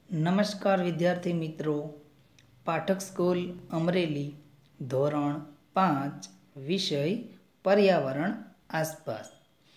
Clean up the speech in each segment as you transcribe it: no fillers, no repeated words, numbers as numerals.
નમસ્કાર વિદ્યાર્થી મિત્રો, પાઠક સ્કૂલ અમરેલી ધોરણ 5 વિષય પર્યાવરણ આસપાસ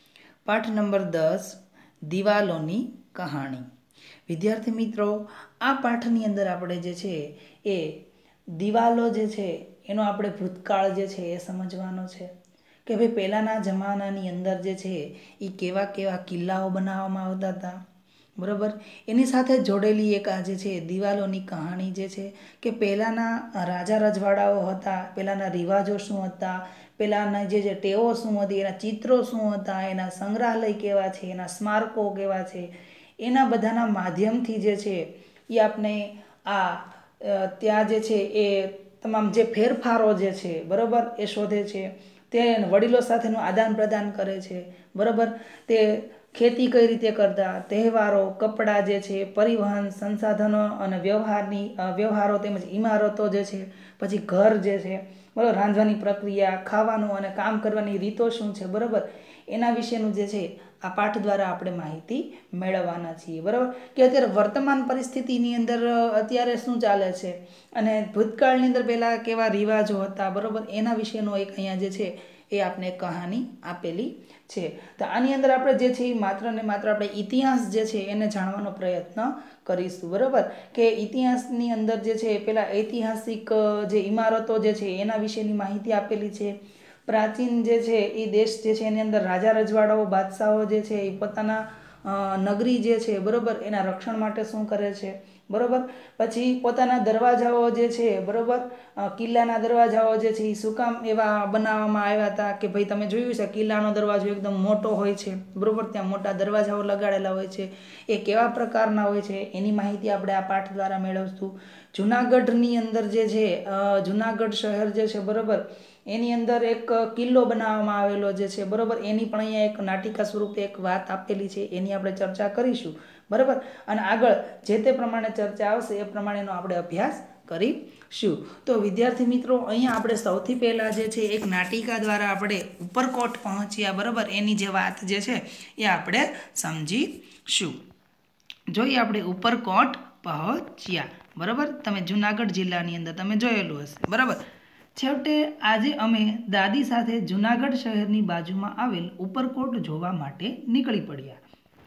પાઠ નંબર 10 દિવાલોની કહાણી। વિદ્યાર્થી મિત્રો, આ પાઠની અંદર આપણે જે છે એ દિવાલો જે છે એનો આપણે ભૂતકાળ જે છે એ સમજવાનો છે કે ભાઈ પહેલાંના જમાનાની અંદર જે છે એ કેવા કેવા કિલ્લાઓ બનાવવામાં આવતા હતા, બરાબર। એની સાથે જોડેલી એક આ જે છે દિવાલોની કહાણી જે છે કે પહેલાંના રાજા રજવાડાઓ હતા, પહેલાંના રિવાજો શું હતા, પહેલાંના જે ટેવો શું હતી, એના ચિત્રો શું હતા, એના સંગ્રહાલય કેવા છે, એના સ્મારકો કેવા છે, એના બધાના માધ્યમથી જે છે એ આપણે આ ત્યાં જે છે એ તમામ જે ફેરફારો જે છે બરાબર એ શોધે છે, તે વડીલો સાથેનું આદાન પ્રદાન કરે છે, બરાબર। તે ખેતી કઈ રીતે કરતા, તહેવારો, કપડાં જે છે, પરિવહન, સંસાધનો અને વ્યવહારો તેમજ ઇમારતો જે છે, પછી ઘર જે છે બરાબર, રાંધવાની પ્રક્રિયા, ખાવાનું અને કામ કરવાની રીતો શું છે, બરાબર, એના વિશેનું જે છે આ પાઠ દ્વારા આપણે માહિતી મેળવવાના છીએ, બરાબર। કે અત્યારે વર્તમાન પરિસ્થિતિની અંદર અત્યારે શું ચાલે છે અને ભૂતકાળની અંદર પહેલાં કેવા રિવાજો હતા, બરાબર, એના વિશેનો એક અહીંયા જે છે એ આપણે કહાની આપેલી છે। તો આની અંદર આપણે જે છે એ માત્ર ને માત્ર આપણે ઇતિહાસ જે છે એને જાણવાનો પ્રયત્ન કરીશું, બરાબર। કે ઇતિહાસની અંદર જે છે પેલા ઐતિહાસિક જે ઇમારતો જે છે એના વિશેની માહિતી આપેલી છે। પ્રાચીન જે છે એ દેશ જે છે એની અંદર રાજા રજવાડાઓ, બાદશાહો જે છે એ પોતાના નગરી જે છે બરાબર એના રક્ષણ માટે શું કરે છે, બરાબર। પછી પોતાના દરવાજાઓ જે છે બરાબર, કિલ્લાના દરવાજાઓ જે છે એ શું કામ એવા બનાવવામાં આવ્યા હતા કે ભાઈ તમે જોયું છે કિલ્લાનો દરવાજો એકદમ મોટો હોય છે, બરાબર, ત્યાં મોટા દરવાજાઓ લગાડેલા હોય છે, એ કેવા પ્રકારના હોય છે એની માહિતી આપણે આ પાઠ દ્વારા મેળવશું। જુનાગઢની અંદર જે છે જુનાગઢ શહેર જે છે બરાબર એની અંદર એક કિલ્લો બનાવવામાં આવેલો જે છે બરાબર, એની પણ અહીંયા એક નાટિકા સ્વરૂપે એક વાત આપેલી છે, એની આપણે ચર્ચા કરીશું, બરાબર। અને આગળ જે તે પ્રમાણે ચર્ચા આવશે એ પ્રમાણેનો આપણે અભ્યાસ કરીશું। તો વિદ્યાર્થી મિત્રો, અહીંયા આપણે સૌથી પહેલાં જે છે એક નાટિકા દ્વારા આપણે ઉપરકોટ પહોંચ્યા, બરાબર, એની જે વાત જે છે એ આપણે સમજીશું। જોઈએ આપણે ઉપરકોટ પહોંચ્યા, બરાબર, તમે જુનાગઢ જિલ્લાની અંદર તમે જોયેલું હશે, બરાબર। છેવટે આજે અમે દાદી સાથે જુનાગઢ શહેરની બાજુમાં આવેલ ઉપરકોટ જોવા માટે નીકળી પડ્યા।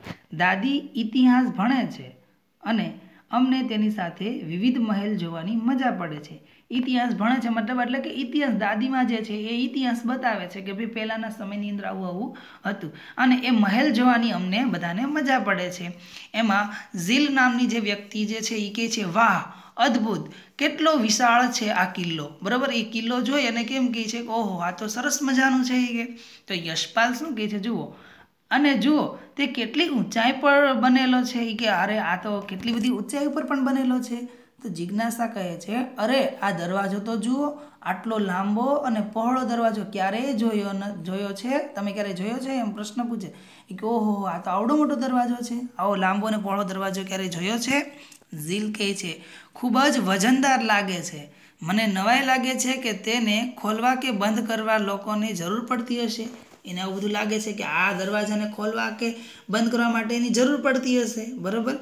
દાદી ઇતિહાસ ભણે છે અને અમને તેની સાથે વિવિધ મહેલ જોવાની મજા પડે છે। ઇતિહાસ ભણે છે મતલબ એટલે કે ઇતિહાસ દાદીમાં જે છે એ ઇતિહાસ બતાવે છે કે ભાઈ પહેલાંના સમયની અંદર આવું આવું હતું અને એ મહેલ જોવાની અમને બધાને મજા પડે છે। એમાં ઝીલ નામની જે વ્યક્તિ જે છે એ કહે છે, વાહ અદ્ભુત, કેટલો વિશાળ છે આ કિલ્લો, બરાબર। એ કિલ્લો જોઈ અને કેમ કહે છે કે ઓહો આ તો સરસ મજાનું છે કે। તો યશપાલ શું કહે છે, જુઓ અને જુઓ તે કેટલી ઊંચાઈ પર બનેલો છે, એ કે અરે આ તો કેટલી બધી ઊંચાઈ ઉપર પણ બનેલો છે। તો જિજ્ઞાસા કહે છે, અરે આ દરવાજો તો જુઓ, આટલો લાંબો અને પહોળો દરવાજો ક્યારેય જોયો છે, તમે ક્યારે જોયો છે, એમ પ્રશ્ન પૂછે એ કે ઓહો આ તો આવડો મોટો દરવાજો છે, આવો લાંબો અને પહોળો દરવાજો ક્યારેય જોયો છે। ઝીલ કહે છે, ખૂબ જ વજનદાર લાગે છે, મને નવાઈ લાગે છે કે તેને ખોલવા કે બંધ કરવા લોકોની જરૂર પડતી હશે। એને આવું બધું લાગે છે કે આ દરવાજાને ખોલવા કે બંધ કરવા માટે એની જરૂર પડતી હશે, બરાબર।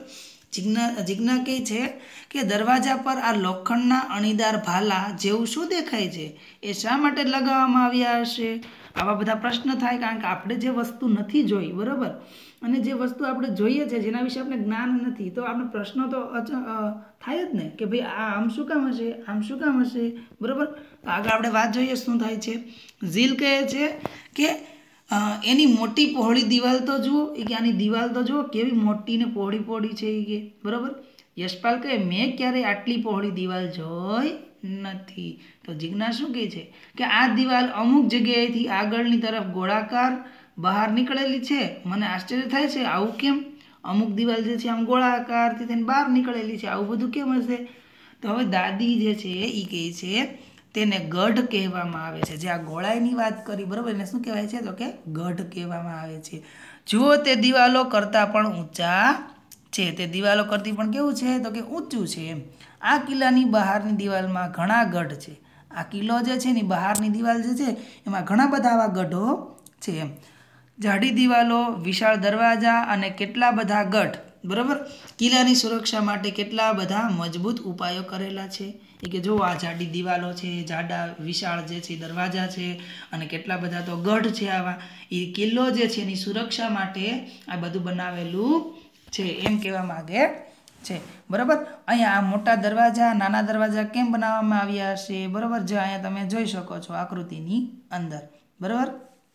જિજ્ઞા કહે છે કે દરવાજા પર આ લોખંડના અણીદાર ભાલા જેવું શું દેખાય છે, એ શા માટે લગાવવામાં આવ્યા હશે। આવા બધા પ્રશ્ન થાય કારણ કે આપણે જે વસ્તુ નથી જોઈ, બરાબર, અને જે વસ્તુ આપણે જોઈએ છે જેના વિશે આપણે જ્ઞાન નથી તો આપણે પ્રશ્નો તો થાય જ ને કે ભાઈ આ આમ શું કામ હશે, આમ શું કામ હશે, બરાબર। તો આગળ આપણે વાત જોઈએ શું થાય છે। ઝીલ કહે છે કે એની મોટી પહોળી દિવાલ તો જુઓ, એ કે આની દિવાલ તો જુઓ કેવી મોટી ને પહોળી પહોળી છે એ કે, બરાબર। યશપાલ કહે મેં ક્યારેય આટલી પહોળી દિવાલ જોઈ નથી। તો જિજ્ઞા શું કહે છે કે આ દિવાલ અમુક જગ્યાએથી આગળની તરફ ગોળાકાર બહાર નીકળેલી છે, મને આશ્ચર્ય થાય છે આવું કેમ, અમુક દિવાલ જે છે આમ ગોળાકારથી થઈને બહાર નીકળેલી છે, આવું બધું કેમ હશે। તો હવે દાદી જે છે એ કહે છે તેને ગઢ કહેવામાં આવે છે, જે આ ગોળાઈની વાત કરી, બરાબર, એને શું કહેવાય છે તો કે ગઢ કહેવામાં આવે છે। જુઓ તે દિવાલો કરતાં પણ ઊંચા છે, તે દિવાલો કરતી પણ કેવું છે તો કે ઊંચું છે એમ। આ કિલ્લાની બહારની દિવાલમાં ઘણા ગઢ છે, આ કિલ્લો જે છે એની બહારની દિવાલ જે છે એમાં ઘણા બધા આવા ગઢો છે એમ। જાડી દિવાલો, વિશાળ દરવાજા અને કેટલા બધા ગઢ બરાબર. કિલ્લાની સુરક્ષા માટે કેટલા બધા મજબૂત ઉપાયો કરેલા છે એ કે જો આ જાડી દિવાલો છે, જાડા વિશાળ જે છે દરવાજા છે અને કેટલા બધા તો ગઢ છે આવા. એ કિલ્લો જે છે એની સુરક્ષા માટે આ બધું બનાવેલું છે એમ કહેવા માંગે છે. બરાબર. અહીંયા આ મોટા દરવાજા, નાના દરવાજા કેમ બનાવવામાં આવ્યા હશે? બરાબર. જે અહીંયા તમે જોઈ શકો છો આકૃતિની અંદર. બરાબર.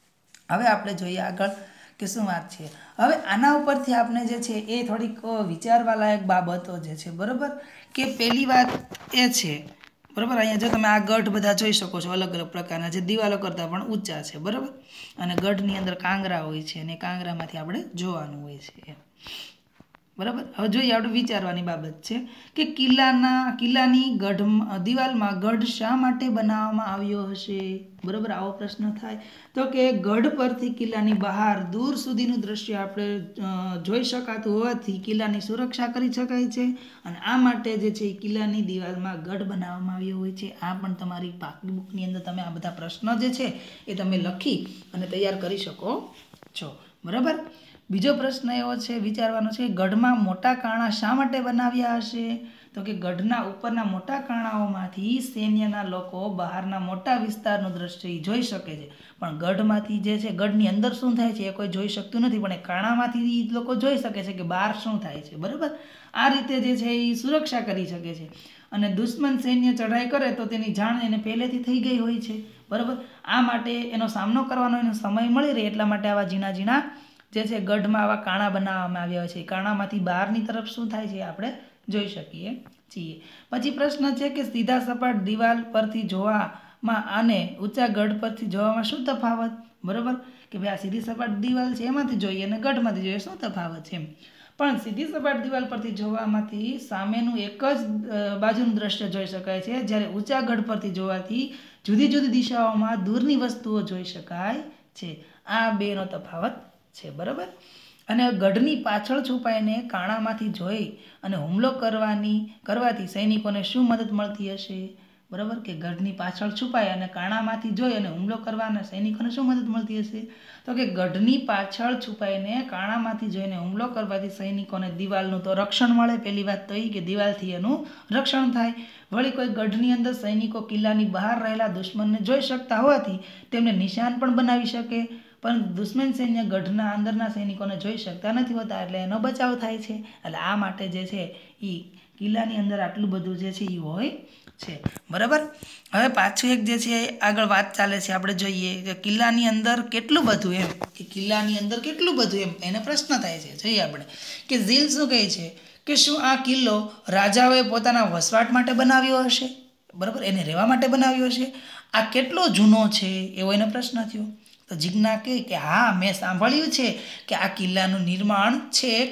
હવે આપણે જોઈએ આગળ કે શું વાત છે. હવે આના ઉપરથી આપણે જે છે એ થોડીક વિચારવા લાયક બાબતો જે છે. બરાબર. કે પહેલી વાત એ છે, બરાબર, અહીંયા જો તમે આ ગઢ બધા જોઈ શકો છો અલગ અલગ પ્રકારના, જે દિવાલો કરતાં પણ ઊંચા છે. બરાબર. અને ગઢની અંદર કાંગરા હોય છે અને કાંગરામાંથી આપણે જોવાનું હોય છે. બરાબર. હવે જોઈએ આપણે વિચારવાની બાબત છે કે કિલ્લાની દિવાલમાં ગઢ શા માટે બનાવવામાં આવ્યો હશે? બરાબર. આવો પ્રશ્ન થાય તો કે ગઢ પરથી કિલ્લાની બહાર દૂર સુધીનું દ્રશ્ય આપણે જોઈ શકાતું હોવાથી કિલ્લાની સુરક્ષા કરી શકાય છે અને આ માટે જે છે એ કિલ્લાની દિવાલમાં ગઢ બનાવવામાં આવ્યો હોય છે. આ પણ તમારી પાકી બુકની અંદર તમે આ બધા પ્રશ્નો જે છે એ તમે લખી અને તૈયાર કરી શકો છો. બરાબર. બીજો પ્રશ્ન એવો છે વિચારવાનો છે, ગઢમાં મોટા કાણા શા માટે બનાવ્યા હશે? તો કે ગઢના ઉપરના મોટા કાણાઓમાંથી સૈન્યના લોકો બહારના મોટા વિસ્તારનું દ્રશ્ય જોઈ શકે છે, પણ ગઢમાંથી જે છે ગઢની અંદર શું થાય છે એ કોઈ જોઈ શકતું નથી, પણ એ કાણામાંથી લોકો જોઈ શકે છે કે બહાર શું થાય છે. બરાબર. આ રીતે જે છે એ સુરક્ષા કરી શકે છે અને દુશ્મન સૈન્ય ચઢાઈ કરે તો તેની જાણ એને પહેલેથી થઈ ગઈ હોય છે. બરાબર. આ માટે એનો સામનો કરવાનો એનો સમય મળી રહે એટલા માટે આવા ઝીણા જે છે ગઢમાં આવા કાણા બનાવવામાં આવ્યા હોય છે. કાણામાંથી બહારની તરફ શું થાય છે આપણે જોઈ શકીએ છીએ. પછી પ્રશ્ન છે કે સીધા સપાટ દિવાલ પરથી જોવામાં અને ઊંચા ગઢ પરથી જોવામાં શું તફાવત? બરાબર. કે ભાઈ આ સીધી સપાટ દિવાલ છે એમાંથી જોઈએ અને ગઢમાંથી જોઈએ, શું તફાવત છે? પણ સીધી સપાટ દિવાલ પરથી જોવામાંથી સામેનું એક જ બાજુનું દ્રશ્ય જોઈ શકાય છે, જ્યારે ઊંચા ગઢ પરથી જોવાથી જુદી જુદી દિશાઓમાં દૂરની વસ્તુઓ જોઈ શકાય છે. આ બેનો તફાવત છે. બરાબર. અને ગઢની પાછળ છુપાઈને કાણામાંથી જોઈ અને હુમલો કરવાથી સૈનિકોને શું મદદ મળતી હશે? બરાબર. કે ગઢની પાછળ છુપાઈ અને કાણામાંથી જોઈ અને હુમલો કરવાના સૈનિકોને શું મદદ મળતી હશે? તો કે ગઢની પાછળ છુપાઈને કાણામાંથી જોઈને હુમલો કરવાથી સૈનિકોને દિવાલનું તો રક્ષણ મળે. પહેલી વાત તો એ કે દિવાલથી એનું રક્ષણ થાય. વળી કોઈ ગઢની અંદર સૈનિકો કિલ્લાની બહાર રહેલા દુશ્મનને જોઈ શકતા હોવાથી તેમને નિશાન પણ બનાવી શકે, પરંતુ દુશ્મન સૈન્ય ગઢના અંદરના સૈનિકોને જોઈ શકતા નથી હોતા એટલે એનો બચાવ થાય છે. એટલે આ માટે જે છે એ કિલ્લાની અંદર આટલું બધું જે છે એ હોય છે. બરાબર. હવે પાછું એક જે છે આગળ વાત ચાલે છે, આપણે જોઈએ કે કિલ્લાની અંદર કેટલું બધું એમ, કે કિલ્લાની અંદર કેટલું બધું એમ એને પ્રશ્ન થાય છે. જોઈએ આપણે કે ઝીલ શું કહે છે કે શું આ કિલ્લો રાજાઓએ પોતાના વસવાટ માટે બનાવ્યો હશે? બરાબર. એને રહેવા માટે બનાવ્યો હશે? આ કેટલો જૂનો છે એવો એને પ્રશ્ન થયો. તો જીજ્ઞા કહે કે હા, મેં સાંભળ્યું છે કે આ કિલ્લાનું નિર્માણ છેક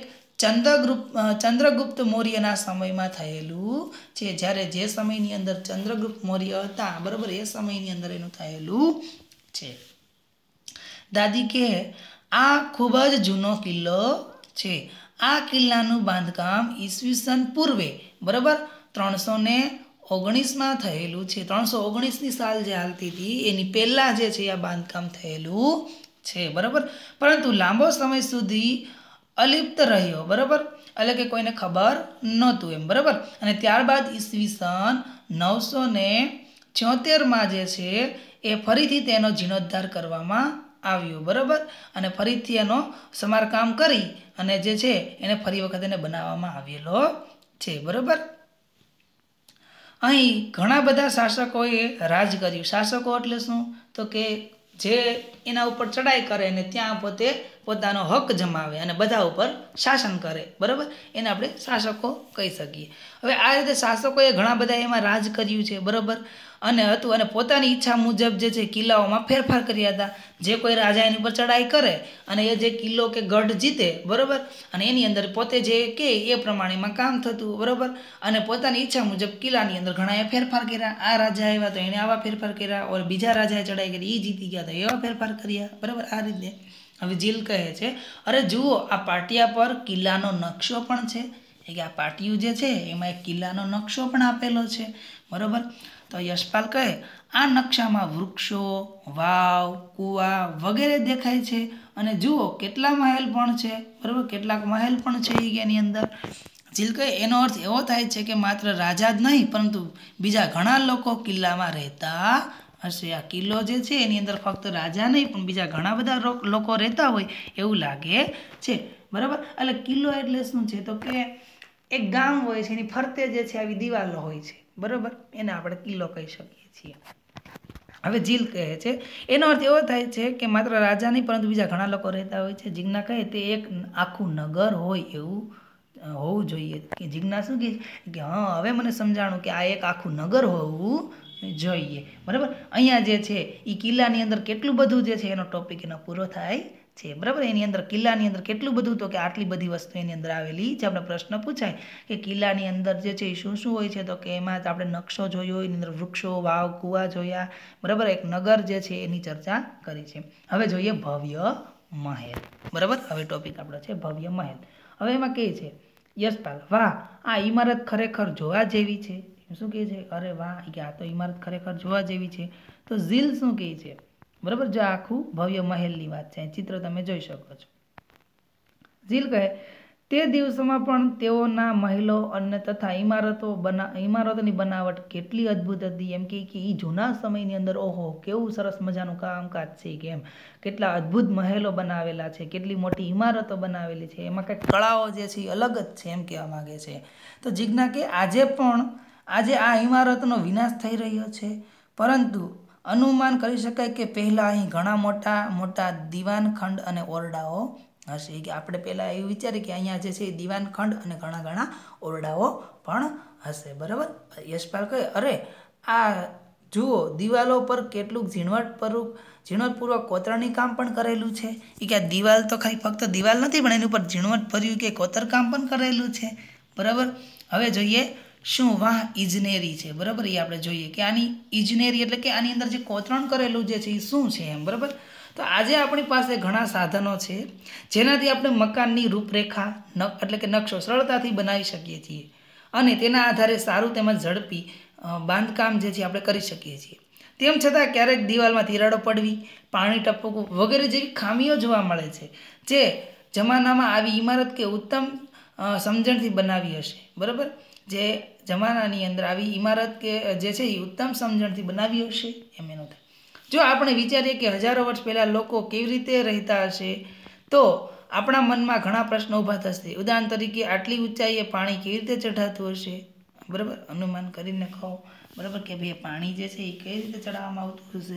ચંદ્રગુપ્ત મૌર્યના સમયમાં થયેલું છે. જ્યારે જે સમયની અંદર ચંદ્રગુપ્ત મૌર્ય હતા, બરાબર, એ સમયની અંદર એનું થયેલું છે. દાદી કહે આ ખૂબ જ જૂનો કિલ્લો છે. આ કિલ્લાનું બાંધકામ ઈસવીસન પૂર્વે, બરાબર, 319માં થયેલું છે. 319ની સાલ જે હાલતી હતી એની પહેલાં જે છે આ બાંધકામ થયેલું છે. બરાબર. પરંતુ લાંબો સમય સુધી અલિપ્ત રહ્યો. બરાબર. એટલે કે કોઈને ખબર નહોતું એમ. બરાબર. અને ત્યારબાદ ઈસવીસન 976માં જે છે એ ફરીથી તેનો જીર્ણોદ્ધાર કરવામાં આવ્યો. બરાબર. અને ફરીથી એનો સમારકામ કરી અને જે છે એને ફરી વખત એને બનાવવામાં આવેલો છે. બરાબર. અહીં ઘણા બધા શાસકોએ રાજ કર્યું. શાસકો એટલે શું? તો કે જે એના ઉપર ચડાઈ કરે અને ત્યાં પોતે પોતાનો હક જમાવે અને બધા ઉપર શાસન કરે. બરાબર. એને આપણે શાસકો કહી શકીએ. હવે આ રીતે શાસકોએ ઘણા બધા એમાં રાજ કર્યું છે. બરાબર. અને પોતાની ઈચ્છા મુજબ જે છે કિલ્લાઓમાં ફેરફાર કર્યા હતા. જે કોઈ રાજા એની ઉપર ચડાઈ કરે અને એ જે કિલ્લો કે ગઢ જીતે, બરાબર, અને એની અંદર પોતે જે કહે એ પ્રમાણેમાં કામ થતું. બરાબર. અને પોતાની ઈચ્છા મુજબ કિલ્લાની અંદર ઘણા ફેરફાર કર્યા. આ રાજા આવ્યા તો એણે આવા ફેરફાર કર્યા, ઓર બીજા રાજાએ ચડાઈ કરી, એ જીતી ગયા તો એવા ફેરફાર કર્યા. બરાબર. આ રીતે હવે ઝીલ કહે છે અરે જુઓ, આ પાટિયા પર કિલ્લાનો નકશો પણ છે. કે આ પાટિયું જે છે એમાં એક કિલ્લાનો નકશો પણ આપેલો છે. બરાબર. તો યશપાલ કહે આ નકશામાં વૃક્ષો, વાવ, કૂવા વગેરે દેખાય છે. અને જુઓ કેટલા મહેલ પણ છે, બરાબર, કેટલાક મહેલ પણ છે એની અંદર. જીલ કહે એનો અર્થ એવો થાય છે કે માત્ર રાજા જ નહીં પરંતુ બીજા ઘણા લોકો કિલ્લામાં રહેતા હશે. આ કિલ્લો જે છે એની અંદર ફક્ત રાજા નહીં પણ બીજા ઘણા બધા લોકો રહેતા હોય એવું લાગે છે, બરાબર. એટલે કિલ્લો એટલે શું છે તો કે એક ગામ હોય છે એની ફરતે જે છે આવી દિવાલો હોય છે, બરાબર, એને આપણે કિલ્લો કહી શકીએ છીએ. હવે જીલ કહે છે એનો અર્થ એવો થાય છે કે માત્ર રાજા નહીં પરંતુ બીજા ઘણા લોકો રહેતા હોય છે. જીજ્ઞા કહે તે એક આખું નગર હોય એવું હોવું જોઈએ. કે જીજ્ઞા શું કહે કે હા હવે મને સમજાણું કે આ એક આખું નગર હોવું જોઈએ, બરાબર. અહીંયા જે છે એ કિલ્લાની અંદર કેટલું બધું જે છે એનો ટોપિક એનો પૂરો થાય છે, બરાબર. એની અંદર કિલ્લાની અંદર કેટલું બધું તો કે આટલી બધી વસ્તુ એની અંદર આવેલી જે આપણે પ્રશ્ન પૂછાય કે કિલ્લાની અંદર જે છે એ શું શું હોય છે તો કે એમાં આપણે નકશો જોયો, એની અંદર વૃક્ષો, વાવ, કૂવા જોયા, બરાબર. એક નગર જે છે એની ચર્ચા કરી છે. હવે જોઈએ ભવ્ય મહેલ, બરાબર. હવે ટોપિક આપણો છે ભવ્ય મહેલ. હવે એમાં કહે છે યશપાલ, વાહ આ ઇમારત ખરેખર જોવા જેવી છે. શું કહે છે? અરે વાહ કે આ તો ઇમારત ખરેખર જોવા જેવી છે. તો ઝીલ શું કહે છે? બરાબર, જો આખું ભવ્ય મહેલની વાત છે, ચિત્ર તમે જોઈ શકો છો. ઝીલ કહે તે દિવસોમાં પણ તેઓના મહેલો અને તથા ઇમારતોની બનાવટ કેટલી અદ્ભુત હતી. એમ કે એ જૂના સમયની અંદર ઓહો કેવું સરસ મજાનું કામકાજ છે, કે એમ કેટલા અદ્ભુત મહેલો બનાવેલા છે, કેટલી મોટી ઇમારતો બનાવેલી છે, એમાં કંઈક કળાઓ જે છે એ અલગ જ છે એમ કહેવા માગે છે. તો જીજ્ઞા કે આજે આ ઇમારતનો વિનાશ થઈ રહ્યો છે, પરંતુ અનુમાન કરી શકાય કે પહેલાં અહીં ઘણા મોટા મોટા દીવાનખંડ અને ઓરડાઓ હશે. કે આપણે પહેલાં એવું વિચારીએ કે અહીંયા જે છે એ દીવાનખંડ અને ઘણા ઘણા ઓરડાઓ પણ હશે, બરાબર. યશપાલ કહે અરે આ જુઓ દિવાલો પર કેટલું ઝીણવટપૂર્વક કોતરણી કામ પણ કરેલું છે. એ કે આ દિવાલ તો ખાલી ફક્ત દિવાલ નથી પણ એની ઉપર ઝીણવટભર્યું કે કોતરકામ પણ કરેલું છે, બરાબર. હવે જોઈએ શું વાહ ઇજનેરી છે, બરાબર. એ આપણે જોઈએ કે આની ઇજનેરી એટલે કે આની અંદર જે કોતરણ કરેલું જે છે એ શું છે એમ, બરાબર. તો આજે આપણી પાસે ઘણા સાધનો છે જેનાથી આપણે મકાનની રૂપરેખા એટલે કે નકશો સરળતાથી બનાવી શકીએ છીએ અને તેના આધારે સારું તેમજ ઝડપી બાંધકામ જે છે આપણે કરી શકીએ છીએ. તેમ છતાં ક્યારેક દિવાલમાં તિરાડો પડવી, પાણી ટપકવું વગેરે જેવી ખામીઓ જોવા મળે છે. જે જમાનામાં આવી ઇમારત કે ઉત્તમ સમજણથી બનાવી હશે, બરાબર. જે જમાનાની અંદર આવી ઇમારત કે જે છે એ ઉત્તમ સમજણથી બનાવી હશે એમ એનો થાય. જો આપણે વિચારીએ કે હજારો વર્ષ પહેલાં લોકો કેવી રીતે રહેતા હશે તો આપણા મનમાં ઘણા પ્રશ્નો ઊભા થશે. ઉદાહરણ તરીકે આટલી ઊંચાઈએ પાણી કેવી રીતે ચઢાતું હશે, બરાબર. અનુમાન કરીને કહો, બરાબર, કે ભાઈ પાણી જે છે એ કઈ રીતે ચડાવવામાં આવતું હશે,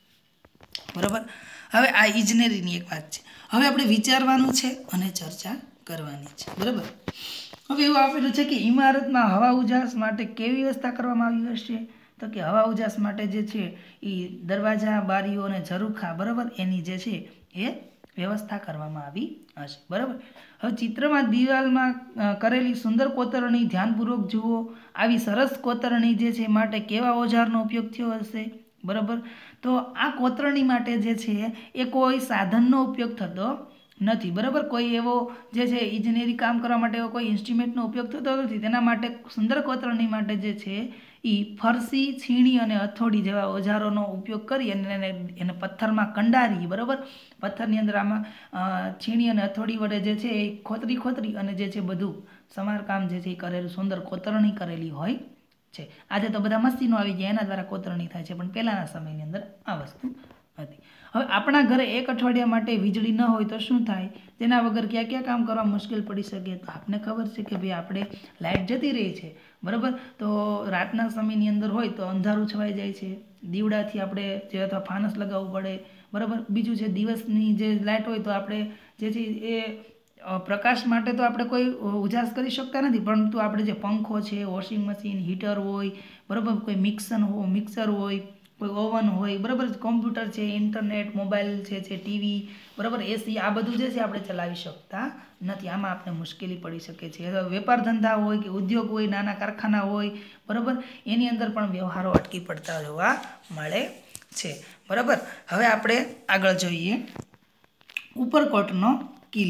બરાબર. હવે આ ઇજનેરીની એક વાત છે. હવે આપણે વિચારવાનું છે અને ચર્ચા કરવાની છે, બરાબર. હવે એવું આપેલું છે કે ઇમારતમાં હવા ઉજાસ માટે કેવી વ્યવસ્થા કરવામાં આવી હશે તો કે હવા ઉજાસ માટે જે છે એ દરવાજા, બારીઓ અને ઝરૂખા, બરાબર, એની જે છે એ વ્યવસ્થા કરવામાં આવી હશે, બરાબર. હવે ચિત્રમાં દિવાલમાં કરેલી સુંદર કોતરણી ધ્યાનપૂર્વક જુઓ. આવી સરસ કોતરણી જે છે માટે કેવા ઓજારનો ઉપયોગ થયો હશે, બરાબર. તો આ કોતરણી માટે જે છે એ કોઈ સાધનનો ઉપયોગ થતો નથી, બરાબર. કોઈ એવો જે છે ઇજનેરી કામ કરવા માટે એવો કોઈ ઇન્સ્ટ્રુમેન્ટનો ઉપયોગ થતો નથી. તેના માટે સુંદર કોતરણી માટે જે છે એ ફરસી, છીણી અને હથોડી જેવા ઓજારોનો ઉપયોગ કરી અને એને પથ્થરમાં કંડારી, બરાબર. પથ્થરની અંદર આમાં છીણી અને હથોડી વડે જે છે એ ખોતરી અને જે છે બધું સમારકામ જે છે એ કરેલું સુંદર કોતરણી કરેલી હોય છે. આજે તો બધા મશીનો આવી ગયા એના દ્વારા કોતરણી થાય છે પણ પહેલાંના સમયની અંદર આ વસ્તુ હતી. હવે આપણા ઘરે એક અઠવાડિયા માટે વીજળી ન હોય તો શું થાય? તેના વગર ક્યાં ક્યાં કામ કરવા મુશ્કેલ પડી શકે? તો આપને ખબર છે કે ભાઈ આપણે લાઇટ જતી રહી છે, બરાબર. તો રાતના સમયની અંદર હોય તો અંધારું છવાઈ જાય છે, દીવડાથી આપણે જે અથવા ફાનસ લગાવવું પડે, બરાબર. બીજું છે દિવસની જે લાઇટ હોય તો આપણે જે છે એ પ્રકાશ માટે તો આપણે કોઈ ઉજાસ કરી શકતા નથી પરંતુ આપણે જે પંખો છે, વોશિંગ મશીન, હીટર હોય, બરાબર, કોઈ મિક્સર હોય, કોઈ ઓવન હોય, બરાબર, કોમ્પ્યુટર છે, ઇન્ટરનેટ, મોબાઈલ છે ટીવી, બરાબર, એસી, આ બધું જે છે આપણે ચલાવી શકતા નથી. આમાં આપણે મુશ્કેલી પડી શકે છે. વેપાર ધંધા હોય કે ઉદ્યોગ હોય, નાના કારખાના હોય, બરાબર, એની અંદર પણ વ્યવહારો અટકી પડતા જોવા મળે છે, બરાબર. હવે આપણે આગળ જોઈએ ઉપરકોટનો કિલ્લો,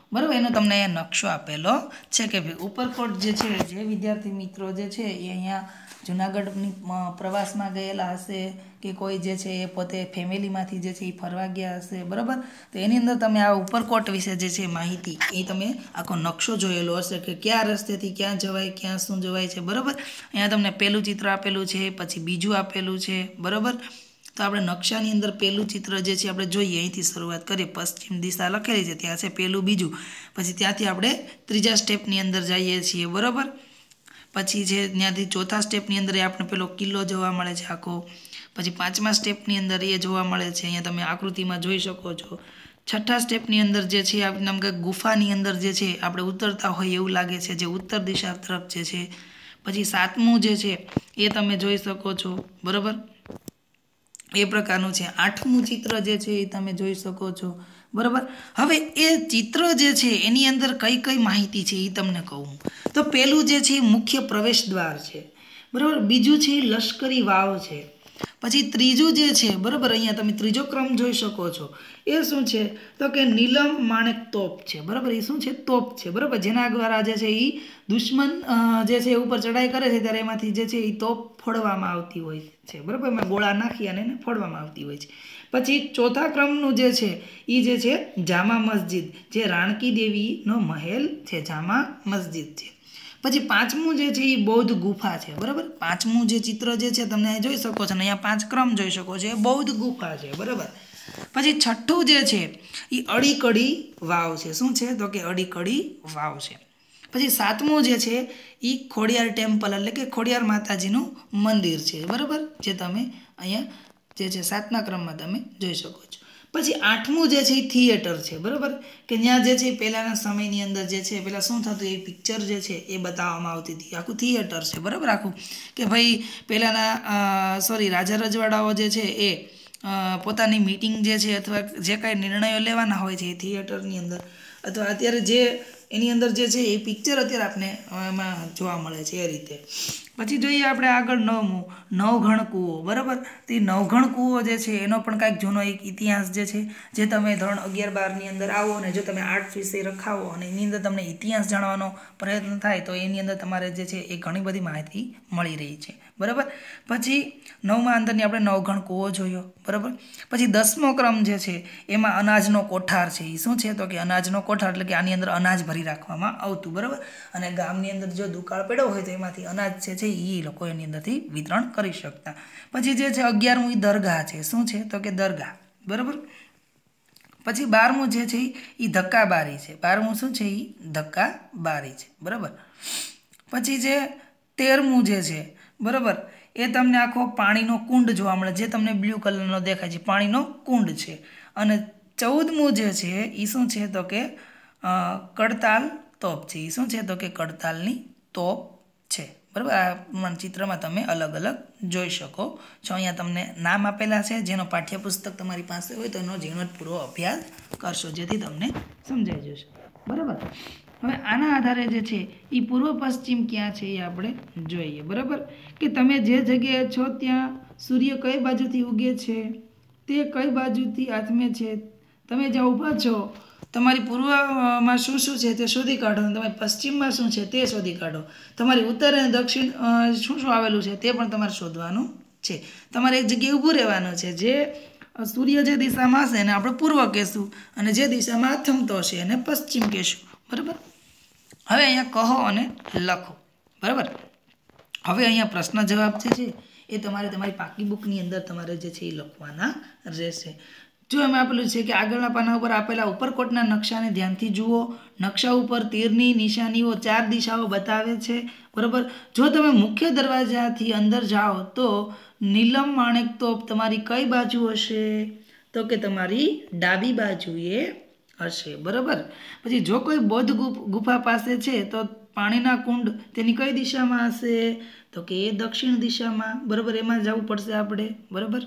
બરાબર, એનો તમને અહીંયા નકશો આપેલો છે કે ભાઈ ઉપરકોટ જે છે, જે વિદ્યાર્થી મિત્રો જે છે એ અહીંયા જુનાગઢની પ્રવાસમાં ગયેલા હશે કે કોઈ જે છે એ પોતે ફેમિલીમાંથી જે છે એ ફરવા ગયા હશે, બરાબર. તો એની અંદર તમે આ ઉપરકોટ વિશે જે છે માહિતી એ તમે આખો નકશો જોયેલો હશે કે કયા રસ્તેથી ક્યાં જવાય, ક્યાં શું જવાય છે, બરાબર. અહીંયા તમને પહેલું ચિત્ર આપેલું છે, પછી બીજું આપેલું છે, બરાબર. તો આપણે નકશાની અંદર પહેલું ચિત્ર જે છે આપણે જોઈએ, અહીંથી શરૂઆત કરીએ. પશ્ચિમ દિશા લખેલી છે, ત્યાં છે પહેલું, બીજું, પછી ત્યાંથી આપણે ત્રીજા સ્ટેપની અંદર જઈએ છીએ, બરાબર. પછી છે ત્યાંથી ચોથા સ્ટેપની અંદર એ આપણે પેલો કિલ્લો જોવા મળે છે આખો. પછી પાંચમા સ્ટેપની અંદર એ જોવા મળે છે, અહીંયા તમે આકૃતિમાં જોઈ શકો છો. છઠ્ઠા સ્ટેપની અંદર જે છે આપણે કે ગુફાની અંદર જે છે આપણે ઉતરતા હોય એવું લાગે છે, જે ઉત્તર દિશા તરફ જે છે. પછી સાતમું જે છે એ તમે જોઈ શકો છો, બરાબર, એ પ્રકારનું છે. આઠમું ચિત્ર જે છે એ તમે જોઈ શકો છો, બરાબર. હવે એ ચિત્ર જે છે એની અંદર કઈ કઈ માહિતી છે એ તમને કહું તો પહેલું જે છે મુખ્ય પ્રવેશ દ્વાર છે, બરાબર. બીજું છે લશ્કરી વાવ છે. પછી ત્રીજું જે છે, બરાબર, અહીંયા તમે ત્રીજો ક્રમ જોઈ શકો છો. એ શું છે તો કે નીલમ માણેક તોપ છે, બરાબર. એ શું છે? તોપ છે, બરાબર. જેના દ્વારા જે છે એ દુશ્મન જે છે ઉપર ચડાઈ કરે છે ત્યારે એમાંથી જે છે એ તોપ ફોડવામાં આવતી હોય છે, બરાબર. એમાં ગોળા નાખી અને એને ફોડવામાં આવતી હોય છે. પછી ચોથા ક્રમનું જે છે એ જે છે જામા મસ્જિદ, જે રાણકી દેવીનો મહેલ છે, જામા મસ્જિદ છે. પછી પાંચમું જે છે એ બૌદ્ધ ગુફા છે, બરાબર. પાંચમું જે ચિત્ર જે છે તમને અહીં જોઈ શકો છો, અને અહીંયા 5 ક્રમ જોઈ શકો છો, એ બૌદ્ધ ગુફા છે, બરાબર. પછી છઠ્ઠું જે છે એ અડીકડી વાવ છે. શું છે તો કે અડીકડી વાવ છે. પછી સાતમું જે છે એ ખોડિયાર ટેમ્પલ એટલે કે ખોડિયાર માતાજીનું મંદિર છે, બરાબર, જે તમે અહીંયા જે છે 7મા ક્રમમાં તમે જોઈ શકો છો. પછી આઠમું જે છે એ થિયેટર છે, બરાબર, કે ત્યાં જે છે પહેલાંના સમયની અંદર જે છે પહેલાં શું થતું એ પિક્ચર જે છે એ બતાવવામાં આવતી હતી. આખું થિયેટર છે, બરાબર. આખું કે ભાઈ પહેલાંના રાજા રજવાડાઓ જે છે એ પોતાની મીટિંગ જે છે અથવા જે કાંઈ નિર્ણયો લેવાના હોય છે એ થિયેટરની અંદર, અથવા અત્યારે જે એની અંદર જે છે એ પિક્ચર અત્યારે આપણે એમાં જોવા મળે છે એ રીતે. પછી જોઈએ આપણે આગળ નવમું નવઘણ કૂવો, બરાબર. તે નવઘણ કૂવો જે છે એનો પણ કાંઈક જૂનો એક ઇતિહાસ જે છે, જે તમે ધોરણ 11-12ની અંદર આવો અને જો તમે આર્ટ્સ વિષય રખાવો અને એની અંદર તમને ઇતિહાસ જાણવાનો પ્રયત્ન થાય તો એની અંદર તમારે જે છે એ ઘણી બધી માહિતી મળી રહી છે, બરાબર. પછી 9મા અંદરની આપણે નવઘણ કૂવો જોયો, બરાબર. પછી 10મો ક્રમ જે છે એમાં અનાજનો કોઠાર છે. એ શું છે તો કે અનાજનો કોઠાર એટલે કે આની અંદર અનાજ ભરી રાખવામાં આવતું, બરાબર. અને ગામની અંદર જો દુકાળ પડ્યો હોય તો એમાંથી અનાજ છે એ લોકો એની અંદરથી વિતરણ કરી શકતા. પછી જે છે 11મું દરગાહ છે. શું છે તો કે દરગાહ, બરાબર. પછી 12મું જે છે એ ધક્કાબારી છે. 12મું શું છે એ ધક્કાબારી છે, બરાબર. પછી જે 13મું જે છે, બરાબર, એ તમને આખો પાણીનો કુંડ જોવા મળે, જે તમને બ્લુ કલરનો દેખાય છે, પાણીનો કુંડ છે. અને 14મું જે છે એ શું છે તો કે કડતાલ તોપ છે. એ શું છે તો કે કડતાલની તોપ છે, બરાબર. આ ચિત્રમાં તમે અલગ અલગ જોઈ શકો છો. અહીંયા તમને નામ આપેલા છે, જેનો પાઠ્યપુસ્તક તમારી પાસે હોય તો એનો ઝીણવટપૂર્વક અભ્યાસ કરશો, જેથી તમને સમજાઈ જશે, બરાબર. હવે આના આધારે જે છે એ પૂર્વ પશ્ચિમ ક્યાં છે એ આપણે જોઈએ, બરાબર. કે તમે જે જગ્યાએ છો ત્યાં સૂર્ય કઈ બાજુથી ઉગે છે, તે કઈ બાજુથી આથમે છે. તમે જ્યાં ઊભા છો તમારી પૂર્વમાં શું શું છે તે શોધી કાઢો, અને તમારી પશ્ચિમમાં શું છે તે શોધી કાઢો. તમારી ઉત્તર અને દક્ષિણ શું શું આવેલું છે તે પણ તમારે શોધવાનું છે. તમારે એક જગ્યાએ ઊભું રહેવાનું છે. જે સૂર્ય જે દિશામાં હશે એને આપણે પૂર્વ કહેશું, અને જે દિશામાં આથમતો હશે એને પશ્ચિમ કહેશું, બરાબર. હવે અહીંયા કહો અને લખો, બરાબર. હવે અહીંયા પ્રશ્ન જવાબ છે એ તમારે તમારી પાકી બુકની અંદર તમારે જે છે એ લખવાના રહેશે. જો એમ આપેલું છે કે આગળના પાના ઉપર આપેલા ઉપરકોટના નકશાને ધ્યાનથી જુઓ. નકશા ઉપર તીરની નિશાનીઓ 4 દિશાઓ બતાવે છે, બરાબર. જો તમે મુખ્ય દરવાજાથી અંદર જાઓ તો નીલમ માણેક તોપ તમારી કઈ બાજુ હશે તો કે તમારી ડાબી બાજુએ હશે, બરાબર. પછી જો કોઈ બૌદ્ધ ગુફા પાસે છે તો પાણીના કુંડ તેની કઈ દિશામાં હશે તો કે એ દક્ષિણ દિશામાં, બરાબર. એમાં જવું પડશે આપણે, બરાબર.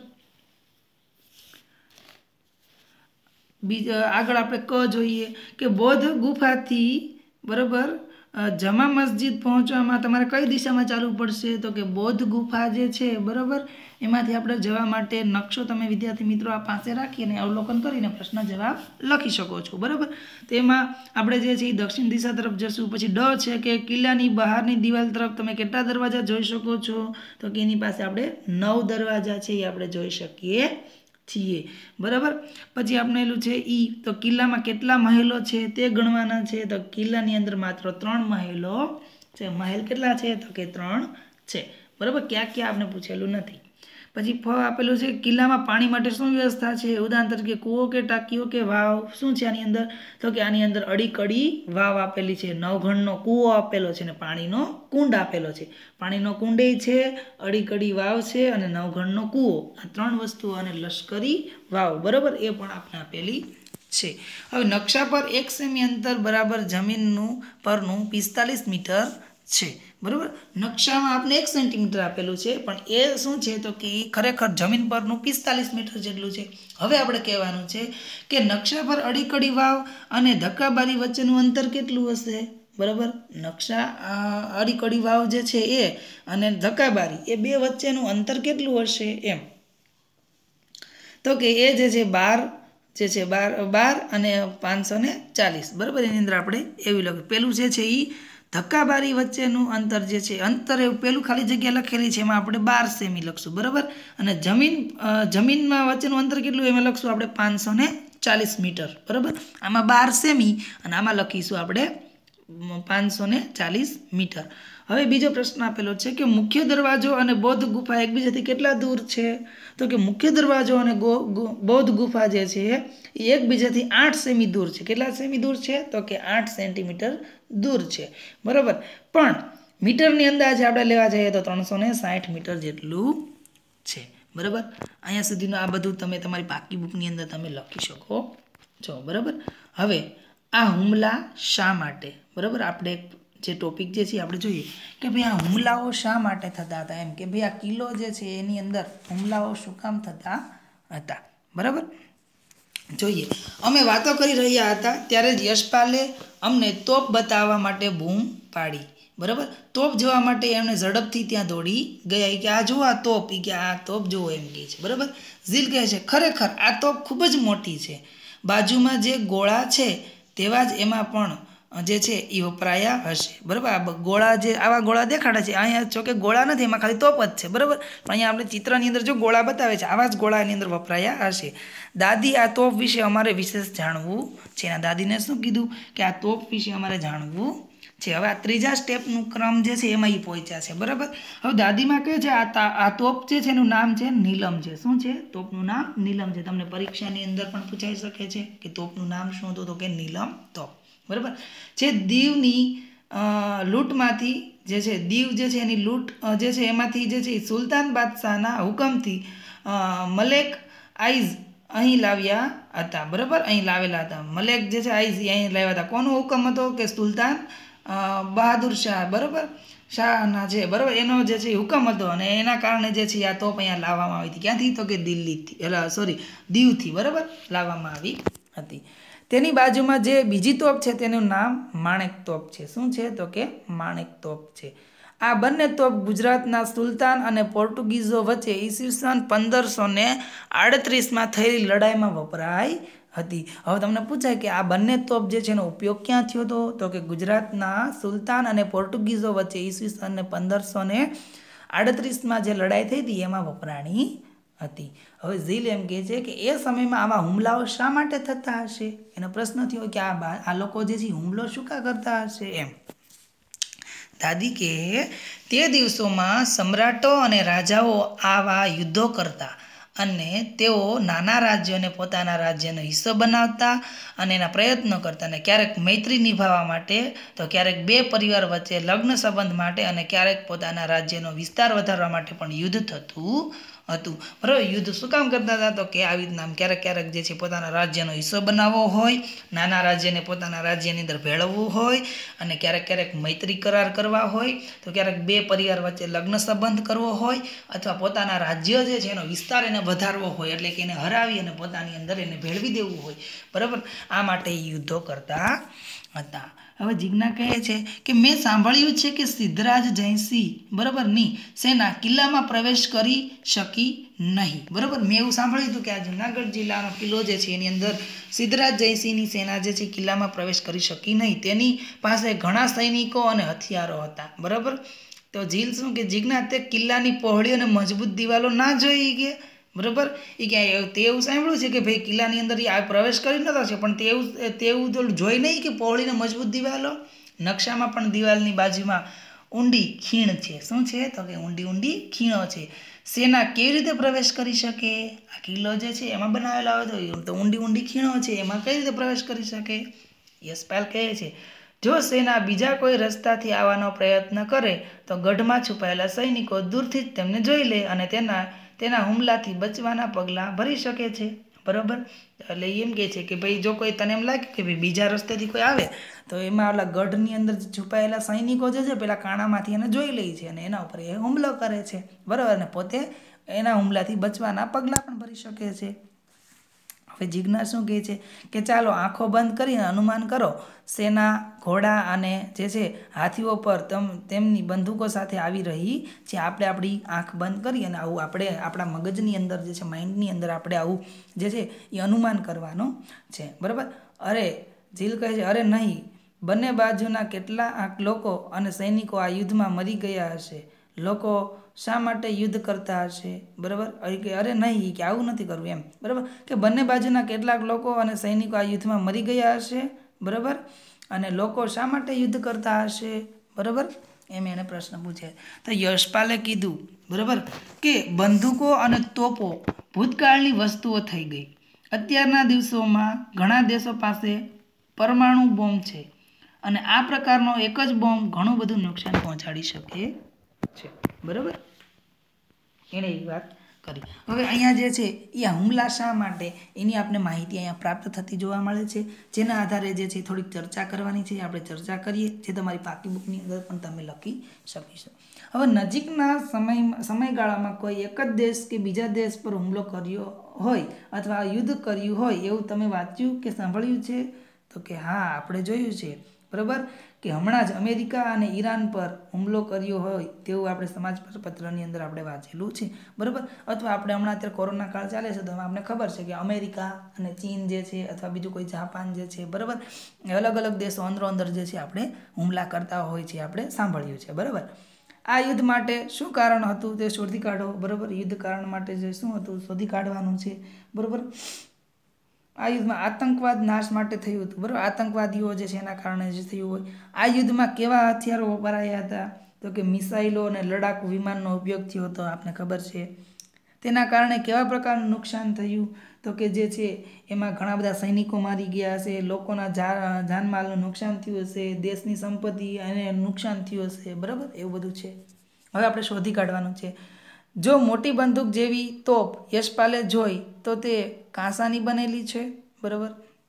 આગળ આપણે ક જોઈએ કે બૌદ્ધ ગુફાથી, બરાબર, જમા મસ્જિદ પહોંચવામાં તમારે કઈ દિશામાં ચાલવું પડશે તો કે બૌદ્ધ ગુફા જે છે બરાબર એમાંથી આપણે જવા માટે નકશો તમે વિદ્યાર્થી મિત્રો આ પાસે રાખીને અવલોકન કરીને પ્રશ્ન જવાબ લખી શકો છો બરાબર. તેમાં આપણે જે છે એ દક્ષિણ દિશા તરફ જશું. પછી ડ છે કે કિલ્લાની બહારની દિવાલ તરફ તમે કેટલા દરવાજા જોઈ શકો છો તો કે એની પાસે આપણે 9 દરવાજા છે એ આપણે જોઈ શકીએ છીએ બરાબર. પછી આપણે એલું છે ઈ તો કિલ્લામાં કેટલા મહેલો છે તે ગણવાના છે તો કિલ્લાની અંદર માત્ર 3 મહેલો છે. મહેલ કેટલા છે તો કે 3 છે બરાબર. ક્યાં આપણે પૂછેલું નથી. પછી ફ આપેલું છે કિલ્લામાં પાણી માટે શું વ્યવસ્થા છે ઉદાહરણ તરીકે કૂવો કે ટાંકીઓ કે વાવ શું છે આની અંદર તો કે આની અંદર અડીકડી વાવ આપેલી છે, નવઘણનો કૂવો આપેલો છે અને પાણીનો કુંડ આપેલો છે. પાણીનો કુંડે છે, અડીકડી વાવ છે અને નવઘણનો કૂવો આ 3 વસ્તુઓ અને લશ્કરી વાવ બરાબર એ પણ આપણે આપેલી છે. હવે નકશા પર 1 સેમી અંતર બરાબર જમીનનું પરનું 45 મીટર છે બરાબર. નકશામાં આપણે 1 સેન્ટીમીટર આપેલું છે પણ એ શું છે તો કે ખરેખર જમીન પરનું 45 મીટર જેટલું છે. હવે આપણે કહેવાનું છે કે નકશા પર અડીકડી વાવ અને ધક્કાબારી વચ્ચેનું અંતર કેટલું હશે બરાબર. નકશા અડીકડી વાવ જે છે એ અને ધક્કાબારી એ બે વચ્ચેનું અંતર કેટલું હશે એમ તો કે એ જે છે 12 જે છે 12 અને 540 બરાબર. એની અંદર આપણે એવું લખ્યું પેલું જે છે એ ધક્કાબારી વચ્ચેનું અંતર જે છે અંતર એવું પેલું ખાલી જગ્યા લખેલી છે એમાં આપણે 12 સેમી લખશું બરાબર. અને જમીનમાં વચ્ચેનું અંતર કેટલું એમાં લખશું આપણે 540 મીટર બરાબર. આમાં 12 સેમી અને આમાં લખીશું આપણે 540 મીટર. હવે બીજો પ્રશ્ન આપેલો છે કે મુખ્ય દરવાજો અને બૌદ્ધ ગુફા એકબીજાથી કેટલા દૂર છે તો કે મુખ્ય દરવાજો અને બૌદ્ધ ગુફા જે છે એ એકબીજાથી 8 સેમી દૂર છે. કેટલા સેમી દૂર છે તો કે 8 સેન્ટીમીટર દૂર છે બરાબર. પણ મીટરની અંદાજે આપણે લેવા જઈએ તો 360 મીટર જેટલું છે બરાબર. અહીંયા સુધીનું આ બધું તમે તમારી પાકી બુકની અંદર તમે લખી શકો છો બરાબર. હવે આ હુમલા શા માટે બરાબર આપણે જે ટોપિક જે છે આપણે જોઈએ કે ભાઈ આ હુમલાઓ શા માટે થતા હતા એમ કે ભાઈ આ કિલ્લો જે છે એની અંદર હુમલાઓ શું કામ થતા હતા બરાબર. જોઈએ અમે વાતો કરી રહ્યા હતા ત્યારે જ યશપાલે અમને તોપ બતાવવા માટે બૂમ પાડી બરાબર. તોપ જોવા માટે એમણે ઝડપથી ત્યાં દોડી ગયા કે આ જુઓ આ તોપ કે આ તોપ જુઓ એમ કહે છે બરાબર. ઝીલ કહે છે ખરેખર આ તોપ ખૂબ જ મોટી છે. બાજુમાં જે ગોળા છે તેવા જ એમાં પણ જે છે એ વપરાયા હશે બરાબર. આ ગોળા જે આવા ગોળા દેખાડે છે અહીંયા જો કે ગોળા નથી એમાં ખાલી તોપ જ છે બરાબર. પણ અહીંયા આપણે ચિત્રની અંદર જો ગોળા બતાવે છે આવા જ ગોળાની અંદર વપરાયા હશે. દાદી આ તોપ વિશે અમારે વિશેષ જાણવું છે. એના દાદીને શું કીધું કે આ તોપ વિશે અમારે જાણવું છે. હવે આ ત્રીજા સ્ટેપનું ક્રમ જે છે એમાં એ પહોંચ્યા છે બરાબર. હવે દાદીમાં કહે છે આ તોપ જે છે એનું નામ છે નીલમ છે. શું છે તોપનું નામ નીલમ છે. તમને પરીક્ષાની અંદર પણ પૂછાઈ શકે છે કે તોપનું નામ શું હતું તો કે નીલમ તોપ બરાબર. જે દીવની લૂંટમાંથી જે છે દીવ જે છે એની લૂંટ જે છે એમાંથી જે છે સુલતાન બાદશાહના હુકમથી મલેક આઈઝ અહીં લાવ્યા હતા બરાબર. અહીં લાવેલા હતા મલેક જે છે આઈઝ અહીં લાવ્યા હતા. કોનો હુકમ હતો કે સુલતાન બહાદુર શાહ બરાબર શાહના છે બરાબર એનો જે છે હુકમ હતો અને એના કારણે જે છે આ તોપ અહીંયા લાવવામાં આવી હતી. ક્યાંથી તો કે દિલ્હીથી દીવથી બરાબર લાવવામાં આવી હતી. તેની બાજુમાં જે બીજી તોપ છે તેનું નામ માણેક તોપ છે. શું છે તો કે માણેક તોપ છે. આ બંને તોપ ગુજરાતના સુલતાન અને પોર્ટુગીઝો વચ્ચે ઈસવીસન 1538માં થયેલી લડાઈમાં વપરાઈ હતી. હવે તમને પૂછાય કે આ બંને તોપ જે છે એનો ઉપયોગ ક્યાં થયો હતો તો કે ગુજરાતના સુલતાન અને પોર્ટુગીઝો વચ્ચે ઈસવીસન 1538માં જે લડાઈ થઈ હતી એમાં વપરાણી હતી. હવે ઝીલ એમ કહે છે કે એ સમયમાં આવા હુમલાઓ શા માટે થતા હશે. એનો પ્રશ્ન થયો કે આ લોકો જે છે હુમલો શું કા કરતા હશે એમ. દાદી કે તે દિવસોમાં સમ્રાટો અને રાજાઓ આવા યુદ્ધો કરતા અને તેઓ નાના રાજ્યોને પોતાના રાજ્યનો હિસ્સો બનાવતા અને એના પ્રયત્નો કરતા અને ક્યારેક મૈત્રી નિભાવવા માટે તો ક્યારેક બે પરિવાર વચ્ચે લગ્ન સંબંધ માટે અને ક્યારેક પોતાના રાજ્યનો વિસ્તાર વધારવા માટે પણ યુદ્ધ થતું હતું બરાબર. યુદ્ધ શું કામ કરતા હતા તો કે આવી રીતના ક્યારેક જે છે પોતાના રાજ્યનો હિસ્સો બનાવવો હોય, નાના રાજ્યને પોતાના રાજ્યની અંદર ભેળવવું હોય અને ક્યારેક મૈત્રી કરાર કરવા હોય તો ક્યારેક બે પરિવાર વચ્ચે લગ્ન સંબંધ કરવો હોય અથવા પોતાના રાજ્ય જે છે એનો વિસ્તાર એને વધારવો હોય એટલે કે એને હરાવી અને પોતાની અંદર એને ભેળવી દેવું હોય બરાબર. આ માટે યુદ્ધો કરતા હતા. હવે જીજ્ઞા કહે છે કે મેં સાંભળ્યું છે કે સિદ્ધરાજ જયસિંહ બરાબર ની સેના કિલ્લામાં પ્રવેશ કરી શકી નહીં. બરાબર, મેં એવું સાંભળ્યું હતું કે આ જુનાગઢ જિલ્લાનો કિલ્લો જે છે એની અંદર સિદ્ધરાજ જયસિંહની સેના જે છે કિલ્લામાં પ્રવેશ કરી શકી નહીં. તેની પાસે ઘણા સૈનિકો અને હથિયારો હતા. બરાબર, તો જીલ શું કે જીજ્ઞા તે કિલ્લાની પહોળી અને મજબૂત દિવાલો ના જોઈ કે બરાબર એ ક્યાં તે એવું સાંભળ્યું છે કે ભાઈ કિલ્લાની અંદર આ પ્રવેશ કરી નતો છે, પણ તેવું તો જોઈ નહીં કે પહોળીને મજબૂત દિવાલો. નકશામાં પણ દિવાલની બાજુમાં ઊંડી ખીણ છે. શું છે? તો કે ઊંડી ખીણો છે. સેના કેવી રીતે પ્રવેશ કરી શકે? આ કિલ્લો જે છે એમાં બનાવેલો હોય તો ઊંડી ખીણો છે, એમાં કઈ રીતે પ્રવેશ કરી શકે? યશપાલ કહે છે જો સેના બીજા કોઈ રસ્તાથી આવવાનો પ્રયત્ન કરે તો ગઢમાં છુપાયેલા સૈનિકો દૂરથી જ તેમને જોઈ લે અને તેના હુમલાથી બચવાના પગલાં ભરી શકે છે. બરાબર, એટલે એમ કહે છે કે ભાઈ જો કોઈ તને એમ લાગે કે ભાઈ બીજા રસ્તેથી કોઈ આવે તો એમાં ઓલા ગઢની અંદર છુપાયેલા સૈનિકો જે છે પેલા કાણામાંથી એને જોઈ લે છે અને એના ઉપર એ હુમલો કરે છે. બરાબર, અને પોતે એના હુમલાથી બચવાના પગલાં પણ ભરી શકે છે. હવે જીજ્ઞા શું કહે છે કે ચાલો આંખો બંધ કરીને અનુમાન કરો સેના ઘોડા અને જે છે હાથીઓ પર તેમની બંદૂકો સાથે આવી રહી છે. આપણે આપણી આંખ બંધ કરી અને આવું આપણે આપણા મગજની અંદર જે છે માઇન્ડની અંદર આપણે આવું જે છે એ અનુમાન કરવાનું છે. બરાબર, અરે જીલ કહે છે અરે નહીં, બંને બાજુના કેટલાક લોકો અને સૈનિકો આ યુદ્ધમાં મરી ગયા હશે. લોકો શા માટે યુદ્ધ કરતા હશે? બરાબર, કે અરે નહીં કે આવું નથી કરવું એમ. બરાબર, કે બંને બાજુના કેટલાક લોકો અને સૈનિકો આ યુદ્ધમાં મરી ગયા હશે. બરાબર, અને લોકો શા માટે યુદ્ધ કરતા હશે? બરાબર, એમ એને પ્રશ્ન પૂછે. તો યશપાલે કીધું બરાબર કે બંદૂકો અને તોપો ભૂતકાળની વસ્તુઓ થઈ ગઈ. અત્યારના દિવસોમાં ઘણા દેશો પાસે પરમાણુ બોમ્બ છે અને આ પ્રકારનો એક જ બોમ્બ ઘણું બધું નુકસાન પહોંચાડી શકે છે. બરાબર, એને એ વાત કરી. હવે અહીંયા જે છે એ હુમલા શા માટે એની આપણે માહિતી અહીંયા પ્રાપ્ત થતી જોવા મળે છે, જેના આધારે જે છે થોડીક ચર્ચા કરવાની છે. આપણે ચર્ચા કરીએ, જે તમારી પાકી બુકની અંદર પણ તમે લખી શકીશો. હવે નજીકના સમયગાળામાં કોઈ એક જ દેશ કે બીજા દેશ પર હુમલો કર્યો હોય અથવા યુદ્ધ કર્યું હોય એવું તમે વાંચ્યું કે સાંભળ્યું છે? તો કે હા, આપણે જોયું છે. બરાબર, કે હમણાં જ અમેરિકા અને ઈરાન પર હુમલો કર્યો હોય તેવું આપણે સમાચારપત્રની અંદર આપણે વાંચેલું છે. બરાબર, અથવા આપણે હમણાં અત્યારે કોરોના કાળ ચાલે છે તો આપણને ખબર છે કે અમેરિકા અને ચીન જે છે અથવા બીજું કોઈ જાપાન જે છે બરાબર અલગ અલગ દેશો અંદર જે છે આપણે હુમલા કરતા હોય છે, આપણે સાંભળ્યું છે. બરાબર, આ યુદ્ધ માટે શું કારણ હતું તે શોધી કાઢો. બરાબર, યુદ્ધ કારણ માટે જે શું હતું શોધી કાઢવાનું છે. બરાબર, આ યુદ્ધમાં આતંકવાદ નાશ માટે થયું હતું. બરાબર, આતંકવાદીઓ જે છે એના કારણે જે થયું હોય. આ યુદ્ધમાં કેવા હથિયારો વપરાયા હતા? તો કે મિસાઇલો અને લડાકુ વિમાનનો ઉપયોગ થયો હતો, આપને ખબર છે. તેના કારણે કેવા પ્રકારનું નુકસાન થયું? તો કે જે છે એમાં ઘણા બધા સૈનિકો મારી ગયા હશે, લોકોના જાનમાલનું નુકસાન થયું હશે, દેશની સંપત્તિ અને નુકસાન થયું હશે. બરાબર, એવું બધું છે. હવે આપણે શોધી કાઢવાનું છે. જો મોટી બંદૂક જેવી તોપ યશપાલે જોઈ તો તે કાંસાની બનેલી છે. બરાબર,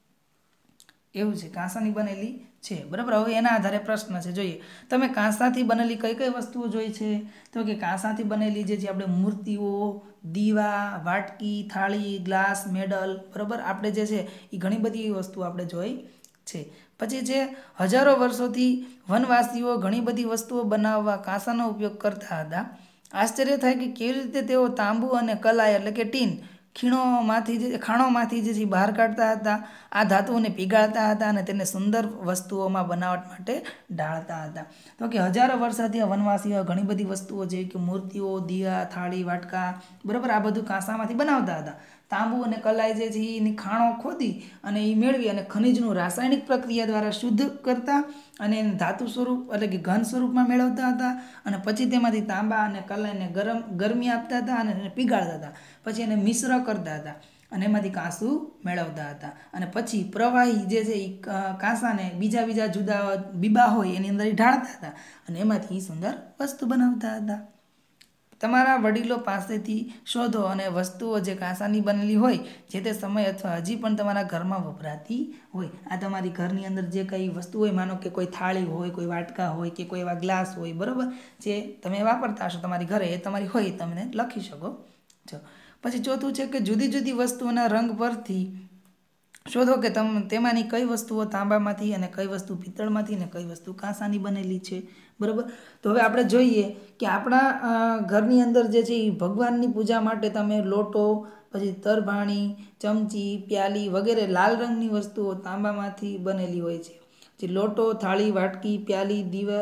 એવું છે, કાંસાની બનેલી છે. બરાબર, હવે એના આધારે પ્રશ્ન છે, જોઈએ તમે કાંસાથી બનેલી કઈ કઈ વસ્તુઓ જોઈ છે? તો કે કાંસાથી બનેલી જે છે આપણે મૂર્તિઓ, દીવા, વાટકી, થાળી, ગ્લાસ, મેડલ. બરાબર, આપણે જે છે એ ઘણી બધી વસ્તુઓ આપણે જોઈ છે. પછી છે હજારો વર્ષોથી વનવાસીઓ ઘણી બધી વસ્તુઓ બનાવવા કાંસાનો ઉપયોગ કરતા હતા. આશ્ચર્ય થાય કે કેવી રીતે તેઓ તાંબુ અને કલાઈ એટલે કે ટીન ખાણોમાંથી જે બહાર કાઢતા હતા, આ ધાતુઓને પીગાળતા હતા અને તેને સુંદર વસ્તુઓમાં બનાવટ માટે ઢાળતા હતા. તો કે હજારો વર્ષોથી આ વનવાસીઓ ઘણી બધી વસ્તુઓ જેવી કે મૂર્તિઓ, દીવા, થાળી, વાટકા બરાબર આ બધું કાંસામાંથી બનાવતા હતા. તાંબુ અને કલાઈ જે છે એની ખાણો ખોદી અને એ મેળવી અને ખનિજનું રાસાયણિક પ્રક્રિયા દ્વારા શુદ્ધ કરતા અને એને ધાતુ સ્વરૂપ એટલે કે ઘન સ્વરૂપમાં મેળવતા હતા અને પછી તેમાંથી તાંબા અને કલાઈને ગરમી આપતા હતા અને એને પીગાળતા હતા. પછી એને મિશ્ર કરતા હતા અને એમાંથી કાંસું મેળવતા હતા અને પછી પ્રવાહી જે છે એ કાંસાને બીજા જુદા બીબા હોય એની અંદર ઢાળતા હતા અને એમાંથી સુંદર વસ્તુ બનાવતા હતા. તમારા વડીલો પાસેથી શોધો અને વસ્તુઓ જે કાંસાની બનેલી હોય જે તે સમય અથવા હજી પણ તમારા ઘરમાં વપરાતી હોય. આ તમારી ઘરની અંદર જે કંઈ વસ્તુ હોય, માનો કે કોઈ થાળી હોય, કોઈ વાટકા હોય કે કોઈ એવા ગ્લાસ હોય બરાબર જે તમે વાપરતા હશો તમારી ઘરે, એ તમારી હોય એ તમે લખી શકો છો. પછી ચોથું છે કે જુદી જુદી વસ્તુઓના રંગ પરથી શોધો કે તેમાંની કઈ વસ્તુઓ તાંબામાંથી અને કઈ વસ્તુ પિત્તળમાંથી અને કઈ વસ્તુ કાંસાની બનેલી છે, બરાબર. તો હવે આપણે જોઈએ કે આપણા ઘરની અંદર જે છે એ ભગવાનની પૂજા માટે તમે લોટો, પછી તરભાણી, ચમચી, પ્યાલી વગેરે લાલ રંગની વસ્તુઓ તાંબામાંથી બનેલી હોય છે. જે લોટો, થાળી, વાટકી, પ્યાલી,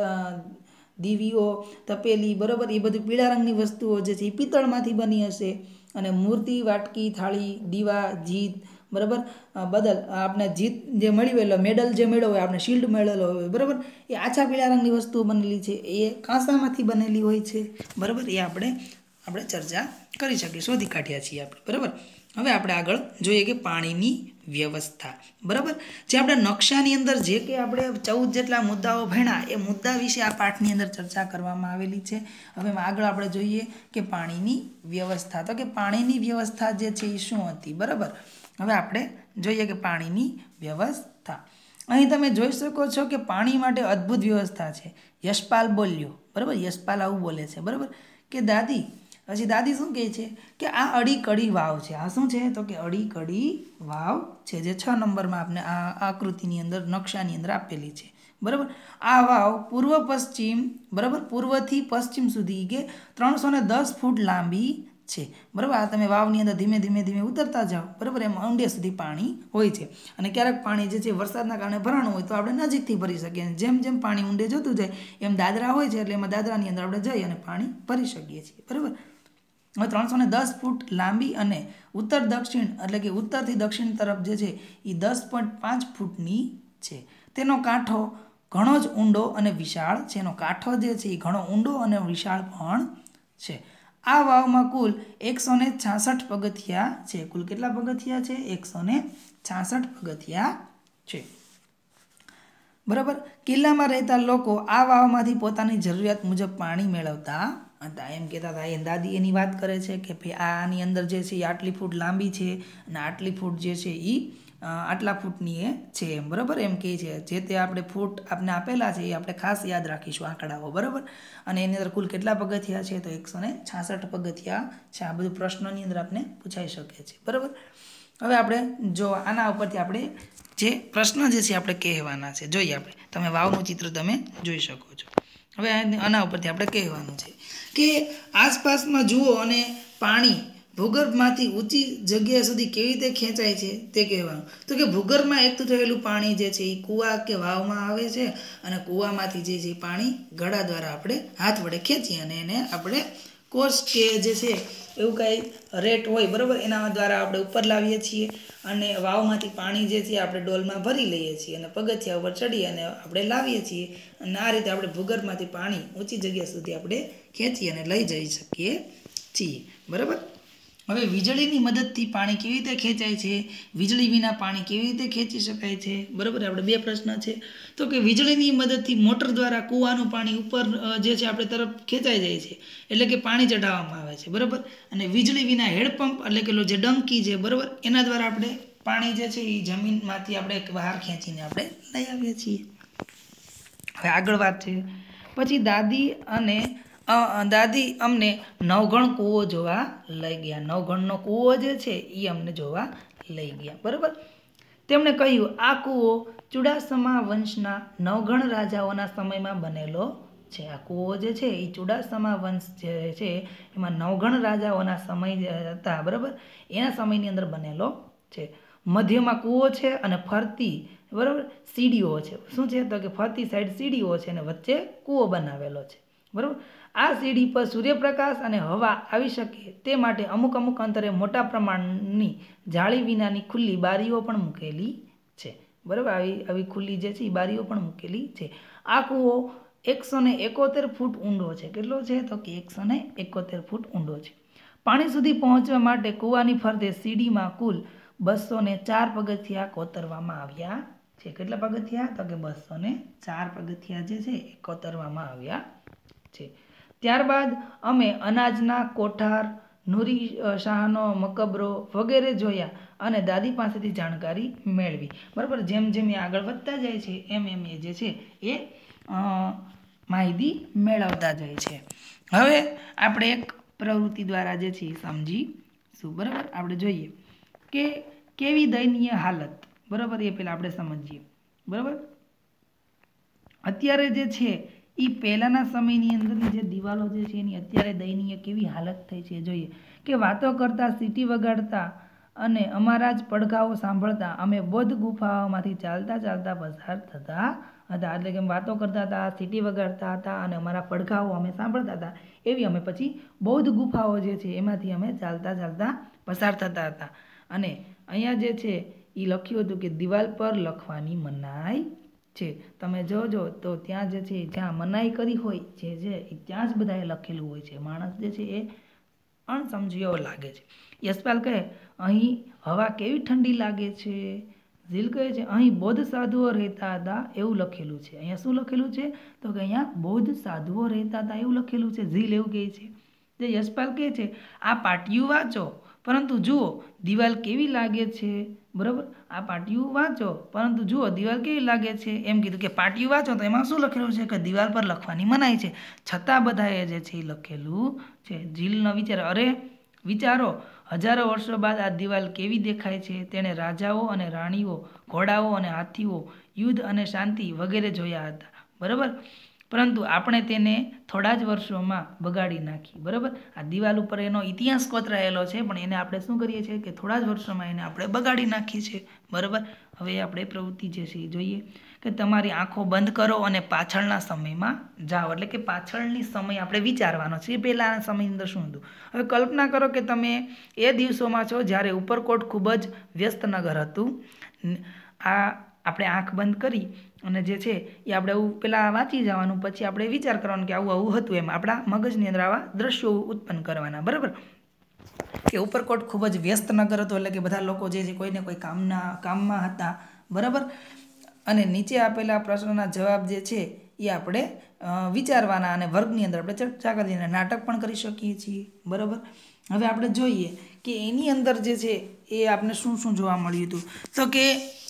દીવીઓ, તપેલી, બરાબર, એ બધી પીળા રંગની વસ્તુઓ જે છે એ પિત્તળમાંથી બની હશે. અને મૂર્તિ, વાટકી, થાળી, દીવા, જીત, બરાબર, બદલ આપણે જીત જે મળી હોય, મેડલ જે મેળવ્યો હોય, આપણે શિલ્ડ મેળવેલો હોય, બરાબર, એ આછા પીળા રંગની વસ્તુઓ બનેલી છે, એ કાંસામાંથી બનેલી હોય છે, બરાબર. એ આપણે ચર્ચા કરી શકીએ, શોધી કાઢ્યા છીએ આપણે, બરાબર. હવે આપણે આગળ જોઈએ કે પાણીની વ્યવસ્થા, બરાબર. જે આપણે નકશાની અંદર જે કે આપણે 14 જેટલા મુદ્દાઓ ભણ્યા એ મુદ્દા વિશે આ પાઠની અંદર ચર્ચા કરવામાં આવેલી છે. હવે આગળ આપણે જોઈએ કે પાણીની વ્યવસ્થા, તો કે પાણીની વ્યવસ્થા જે છે એ શું હતી, બરાબર. હવે આપણે જોઈએ કે પાણીની વ્યવસ્થા, અહીં તમે જોઈ શકો છો કે પાણી માટે અદ્ભુત વ્યવસ્થા છે. યશપાલ બોલ્યો, બરાબર, યશપાલ આવું બોલે છે, બરાબર, કે દાદી, પછી દાદી શું કહે છે કે આ અડી કડી વાવ છે. આ શું છે તો કે અડી કડી વાવ છે, જે 6 નંબરમાં આપણે આ આકૃતિની અંદર નકશાની અંદર આપેલી છે, બરાબર. આ વાવ પૂર્વ પશ્ચિમ, બરાબર, પૂર્વથી પશ્ચિમ સુધી કે 310 ફૂટ લાંબી છે, બરાબર. આ તમે વાવની અંદર ધીમે ધીમે ઉતરતા જાઓ, બરાબર, એમ ઊંડે સુધી પાણી હોય છે. અને ક્યારેક પાણી જે છે વરસાદના કારણે ભરાણું હોય તો આપણે નજીકથી ભરી શકીએ, અને જેમ જેમ પાણી ઊંડે જતું જાય એમ દાદરા હોય છે, એટલે એમાં દાદરાની અંદર આપણે જઈ અને પાણી ભરી શકીએ છીએ, બરાબર. હવે 310 ફૂટ લાંબી અને ઉત્તર દક્ષિણ એટલે કે ઉત્તરથી દક્ષિણ તરફ જે છે એ 10.5 ફૂટની છે. તેનો કાંઠો ઘણો જ ઊંડો અને વિશાળ છે. એનો કાંઠો જે છે એ ઘણો ઊંડો અને વિશાળ પણ છે. આ વાવમાં કુલ 166 પગથિયા છે. કુલ કેટલા પગથિયા છે? 166 પગથિયા છે, બરાબર. કિલ્લામાં રહેતા લોકો આ વાવમાંથી પોતાની જરૂરિયાત મુજબ પાણી મેળવતા હતા, એમ કહેતા હતા. એ દાદી એની વાત કરે છે કે ભાઈ આની અંદર જે છે એ આટલી ફૂટ લાંબી છે અને આટલી ફૂટ જે છે એ આટલા ફૂટની એ છે, એમ, બરાબર, એમ કહે છે. જે તે આપણે ફૂટ આપણે આપેલા છે એ આપણે ખાસ યાદ રાખીશું આંકડાઓ, બરાબર. અને એની અંદર કુલ કેટલા પગથિયા છે? તો 166 પગથિયા છે. આ બધું પ્રશ્નોની અંદર આપણે પૂછાઈ શકે છે, બરાબર. હવે આપણે જો આના ઉપરથી આપણે જે પ્રશ્ન જે છે આપણે કહેવાના છે, જોઈએ આપણે. તમે વાવનું ચિત્ર તમે જોઈ શકો છો. હવે આના ઉપરથી આપણે કહેવાનું છે કે આસપાસમાં જુઓ અને પાણી ભૂગર્ભમાંથી ઊંચી જગ્યા સુધી કેવી રીતે ખેંચાય છે તે કહેવાનું. તો કે ભૂગર્ભમાં એકઠું થયેલું પાણી જે છે એ કૂવા કે વાવમાં આવે છે, અને કૂવામાંથી જે છે પાણી ગળા દ્વારા આપણે હાથ વડે ખેંચી અને એને આપણે કોર્સ કે જે છે એવું કાંઈ રેટ હોય, બરાબર, એના દ્વારા આપણે ઉપર લાવીએ છીએ. અને વાવમાંથી પાણી જે છે આપણે ડોલમાં ભરી લઈએ છીએ અને પગથિયા ઉપર ચડી અને આપણે લાવીએ છીએ. અને આ રીતે આપણે ભૂગર્ભમાંથી પાણી ઊંચી જગ્યા સુધી આપણે ખેંચી અને લઈ જઈ શકીએ છીએ, બરાબર. હવે વીજળીની મદદથી પાણી કેવી રીતે ખેંચાય છે? વીજળી વિના પાણી કેવી રીતે ખેંચી શકાય છે? બરાબર, આપણે 2 પ્રશ્ન છે. તો કે વીજળીની મદદથી મોટર દ્વારા કૂવાનું પાણી ઉપર જે છે આપણે તરફ ખેંચાઈ જાય છે, એટલે કે પાણી ચઢાવવામાં આવે છે, બરાબર. અને વીજળી વિના હેડપંપ એટલે કે જે ડંકી છે, બરાબર, એના દ્વારા આપણે પાણી જે છે એ જમીનમાંથી આપણે બહાર ખેંચીને આપણે લઈ આવીએ છીએ. હવે આગળ વાત છે. પછી દાદી અમને નવઘણ કૂવો જોવા લઈ ગયા. નવઘણનો કૂવો જે છે એ અમને જોવા લઈ ગયા, બરાબર. તેમણે કહ્યું આ કૂવો ચુડાસમા વંશના નવઘણ રાજાઓના સમયમાં બનેલો છે. આ કૂવો જે છે એ ચુડાસમા વંશ જે છે એમાં નવઘણ રાજાઓના સમય હતા, બરાબર, એના સમયની અંદર બનેલો છે. મધ્યમાં કૂવો છે અને ફરતી, બરાબર, સીડીઓ છે. શું છે તો કે ફરતી સાઈડ સીડીઓ છે અને વચ્ચે કૂવો બનાવેલો છે, બરાબર. આ સીડી પર સૂર્યપ્રકાશ અને હવા આવી શકે તે માટે અમુક અંતરે મોટા પ્રમાણની જાળી વિનાની ખુલ્લી બારીઓ પણ મૂકેલી છે, બરાબર. આવી ખુલ્લી જે છે એ બારીઓ પણ મૂકેલી છે. આ કૂવો 171 ફૂટ ઊંડો છે. કેટલો છે તો કે 171 ફૂટ ઊંડો છે. પાણી સુધી પહોંચવા માટે કૂવાની ફરતે સીડીમાં કુલ 204 પગથિયા કોતરવામાં આવ્યા છે. કેટલા પગથિયા તો કે 204 પગથિયા જે છે એ કોતરવામાં આવ્યા છે. ત્યારબાદ અમે અનાજના કોઠાર, નૂરી શાહનો મકબરો વગેરે જોયા અને દાદી પાસેથી જાણકારી મેળવી, બરાબર. જેમ જેમ એ આગળ વધતા જાય છે એમ એમ એ જે છે એ માહિતી મેળવતા જાય છે. હવે આપણે એક પ્રવૃત્તિ દ્વારા જે છે એ સમજીશું, બરાબર. આપણે જોઈએ કે કેવી દયનીય હાલત, બરાબર, એ પહેલાં આપણે સમજીએ. બરાબર, અત્યારે જે છે એ પહેલાંના સમયની અંદરની જે દિવાલો જે છે એની અત્યારે દયનીય કેવી હાલત થઈ છે જોઈએ. કે વાતો કરતા, સીટી વગાડતા અને અમારા જ પડઘાઓ સાંભળતા અમે બૌદ્ધ ગુફાઓમાંથી ચાલતા ચાલતા પસાર થતા હતા. એટલે કે વાતો કરતા હતા, સીટી વગાડતા હતા અને અમારા પડઘાઓ અમે સાંભળતા હતા. એવી અમે પછી બૌદ્ધ ગુફાઓ જે છે એમાંથી અમે ચાલતા ચાલતા પસાર થતા હતા. અને અહીંયા જે છે એ લખ્યું હતું કે દિવાલ પર લખવાની મનાઈ છે. તમે જોજો તો ત્યાં જે છે જ્યાં મનાઈ કરી હોય જે એ ત્યાં જ બધાએ લખેલું હોય છે. માણસ જે છે એ અણસમજ્યો લાગે છે. યશપાલ કહે અહીં હવા કેવી ઠંડી લાગે છે. ઝીલ કહે છે અહીં બૌદ્ધ સાધુઓ રહેતા હતા એવું લખેલું છે. અહીંયા શું લખેલું છે? તો કે અહીંયા બૌદ્ધ સાધુઓ રહેતા હતા એવું લખેલું છે. ઝીલ એવું કહે છે. જે યશપાલ કહે છે આ પાટિયું વાંચો પરંતુ જુઓ દિવાલ કેવી લાગે છે. બરાબર, આ પાટિયું વાંચો પરંતુ જુઓ દિવાલ કેવી લાગે છે. એમ કીધું કે પાટિયું વાંચો તો એમાં શું લખેલું છે કે દિવાલ પર લખવાની મનાઈ છે. છતાં બધાએ જે છે એ લખેલું છે. ઝીલનો વિચાર, અરે વિચારો હજારો વર્ષો બાદ આ દિવાલ કેવી દેખાય છે. તેણે રાજાઓ અને રાણીઓ, ઘોડાઓ અને હાથીઓ, યુદ્ધ અને શાંતિ વગેરે જોયા હતા. બરાબર, પરંતુ આપણે તેને થોડા જ વર્ષોમાં બગાડી નાખી. બરાબર, આ દિવાલ ઉપર એનો ઇતિહાસ કોતરાયેલો છે પણ એને આપણે શું કરીએ છીએ કે થોડા જ વર્ષોમાં એને આપણે બગાડી નાખી છે. બરાબર, હવે આપણે પ્રવૃત્તિ જે છે એ જોઈએ કે તમારી આંખો બંધ કરો અને પાછળના સમયમાં જાઓ. એટલે કે પાછળની સમય આપણે વિચારવાનો છે. પહેલાંના સમયની અંદર શું હતું. હવે કલ્પના કરો કે તમે એ દિવસોમાં છો જ્યારે ઉપરકોટ ખૂબ જ વ્યસ્ત નગર હતું. આ આપણે આંખ બંધ કરી અને જે છે એ આપણે એવું પહેલાં વાંચી જવાનું, પછી આપણે વિચાર કરવાનો કે આવું આવું હતું. એમ આપણા મગજની અંદર આવા દ્રશ્યો ઉત્પન્ન કરવાના. બરાબર, કે ઉપરકોટ ખૂબ જ વ્યસ્ત નગર હતો એટલે કે બધા લોકો જે છે કોઈને કોઈ કામમાં હતા. બરાબર, અને નીચે આપેલા પ્રશ્નના જવાબ જે છે એ આપણે વિચારવાના અને વર્ગની અંદર આપણે ચર્ચા કરીને નાટક પણ કરી શકીએ છીએ. બરાબર, હવે આપણે જોઈએ કે એની અંદર જે છે એ આપણે શું શું જોવા મળ્યું હતું. તો કે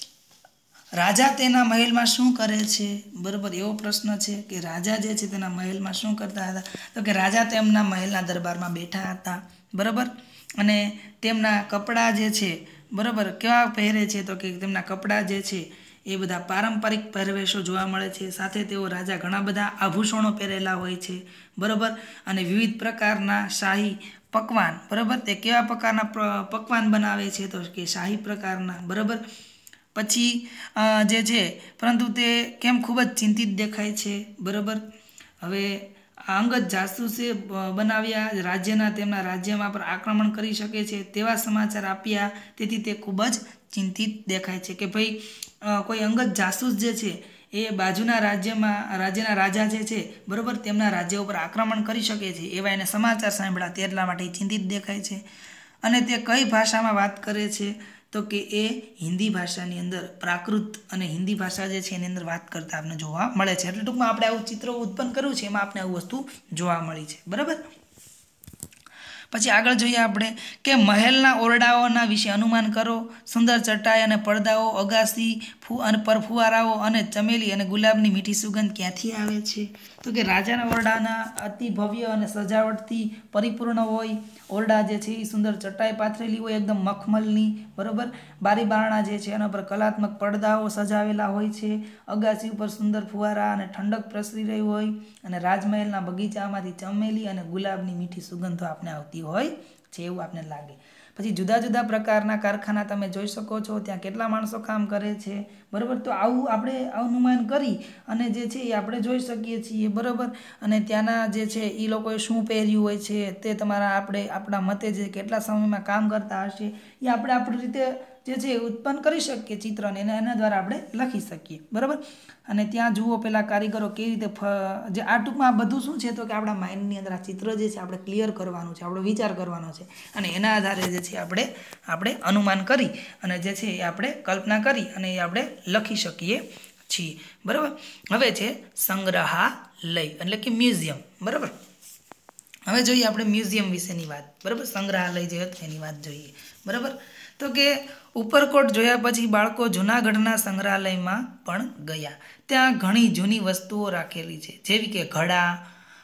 રાજા તેના મહેલમાં શું કરે છે. બરાબર, એવો પ્રશ્ન છે કે રાજા જે છે તેના મહેલમાં શું કરતા હતા. તો કે રાજા તેમના મહેલના દરબારમાં બેઠા હતા. બરાબર, અને તેમના કપડાં જે છે બરાબર કેવા પહેરે છે. તો કે તેમના કપડાં જે છે એ બધા પારંપરિક પહેરવેશો જોવા મળે છે. સાથે તેઓ રાજા ઘણા બધા આભૂષણો પહેરેલા હોય છે. બરાબર, અને વિવિધ પ્રકારના શાહી પકવાન, બરાબર, તે કેવા પ્રકારના પકવાન બનાવે છે. તો કે શાહી પ્રકારના. બરાબર, પછી જે છે પરંતુ તે કેમ ખૂબ જ ચિંતિત દેખાય છે. બરાબર, હવે અંગત જાસૂસે બનાવ્યા રાજ્યના તેમના રાજ્યમાં પર આક્રમણ કરી શકે છે તેવા સમાચાર આપ્યા. તેથી તે ખૂબ જ ચિંતિત દેખાય છે કે ભાઈ કોઈ અંગત જાસૂસ જે છે એ બાજુના રાજ્યના રાજા જે છે બરાબર તેમના રાજ્ય ઉપર આક્રમણ કરી શકે છે એવા એને સમાચાર સાંભળ્યા. તેટલા માટે ચિંતિત દેખાય છે. અને તે કઈ ભાષામાં વાત કરે છે. તો કે એ હિન્દી ભાષાની અંદર પ્રાકૃત અને હિન્દી ભાષા જે છે એની અંદર વાત કરતા આપણને જોવા મળે છે. એટલે ટૂંકમાં આપણે આવું ચિત્ર ઉત્પન્ન કર્યું છે એમાં આપણે આવું વસ્તુ જોવા મળી છે. બરાબર, પછી આગળ જોઈએ આપણે કે મહેલના ઓરડાઓના વિશે અનુમાન કરો. સુંદર ચટાઈ અને પડદાઓ, અગાસી પર ફુવારાઓ અને ચમેલી અને ગુલાબની મીઠી સુગંધ ક્યાંથી આવે છે. તો કે રાજાના ઓરડાના અતિ ભવ્ય અને સજાવટથી પરિપૂર્ણ હોય. ઓરડા જે છે એ સુંદર ચટાઈ પાથરેલી હોય એકદમ મખમલની. બરાબર, બારી બારણા જે છે એના પર કલાત્મક પડદાઓ સજાવેલા હોય છે. અગાસી ઉપર સુંદર ફુવારા અને ઠંડક પ્રસરી રહી હોય. અને રાજમહેલના બગીચામાંથી ચમેલી અને ગુલાબની મીઠી સુગંધો આપણે આવતી હોય છે એવું આપણે લાગે. પછી જુદા જુદા પ્રકારના કારખાના તમે જોઈ શકો છો. ત્યાં કેટલા માણસો કામ કરે છે. બરાબર, તો આવું આપણે અનુમાન કરી અને જે છે એ આપણે જોઈ શકીએ છીએ. બરાબર, અને ત્યાંના જે છે એ લોકોએ શું પહેર્યું હોય છે તે આપણા મતે જે કેટલા સમયમાં કામ કરતા હશે એ આપણે આપણી રીતે જે છે ઉત્પન્ન કરી શકીએ ચિત્રને એના દ્વારા આપણે લખી શકીએ. બરાબર, અને ત્યાં જુઓ પેલા કારીગરો કેવી રીતે જે આ ટૂંકમાં આ બધું શું છે તો કે આપણા માઇન્ડની અંદર આ ચિત્ર જે છે આપણે ક્લિયર કરવાનું છે, આપણો વિચાર કરવાનો છે અને એના આધારે જે છે આપણે અનુમાન કરી અને જે છે એ આપણે કલ્પના કરી અને એ આપણે લખી શકીએ છીએ. બરાબર, હવે છે સંગ્રહાલય એટલે કે મ્યુઝિયમ. બરાબર, હવે જોઈએ આપણે મ્યુઝિયમ વિશેની વાત. બરાબર, સંગ્રહાલય જે હતું એની વાત જોઈએ. બરાબર, તો કે ઉપરકોટ જોયા પછી બાળકો જૂનાગઢના સંગ્રહાલયમાં પણ ગયા. ત્યાં ઘણી જૂની વસ્તુઓ રાખેલી છે જેવી કે ઘડા,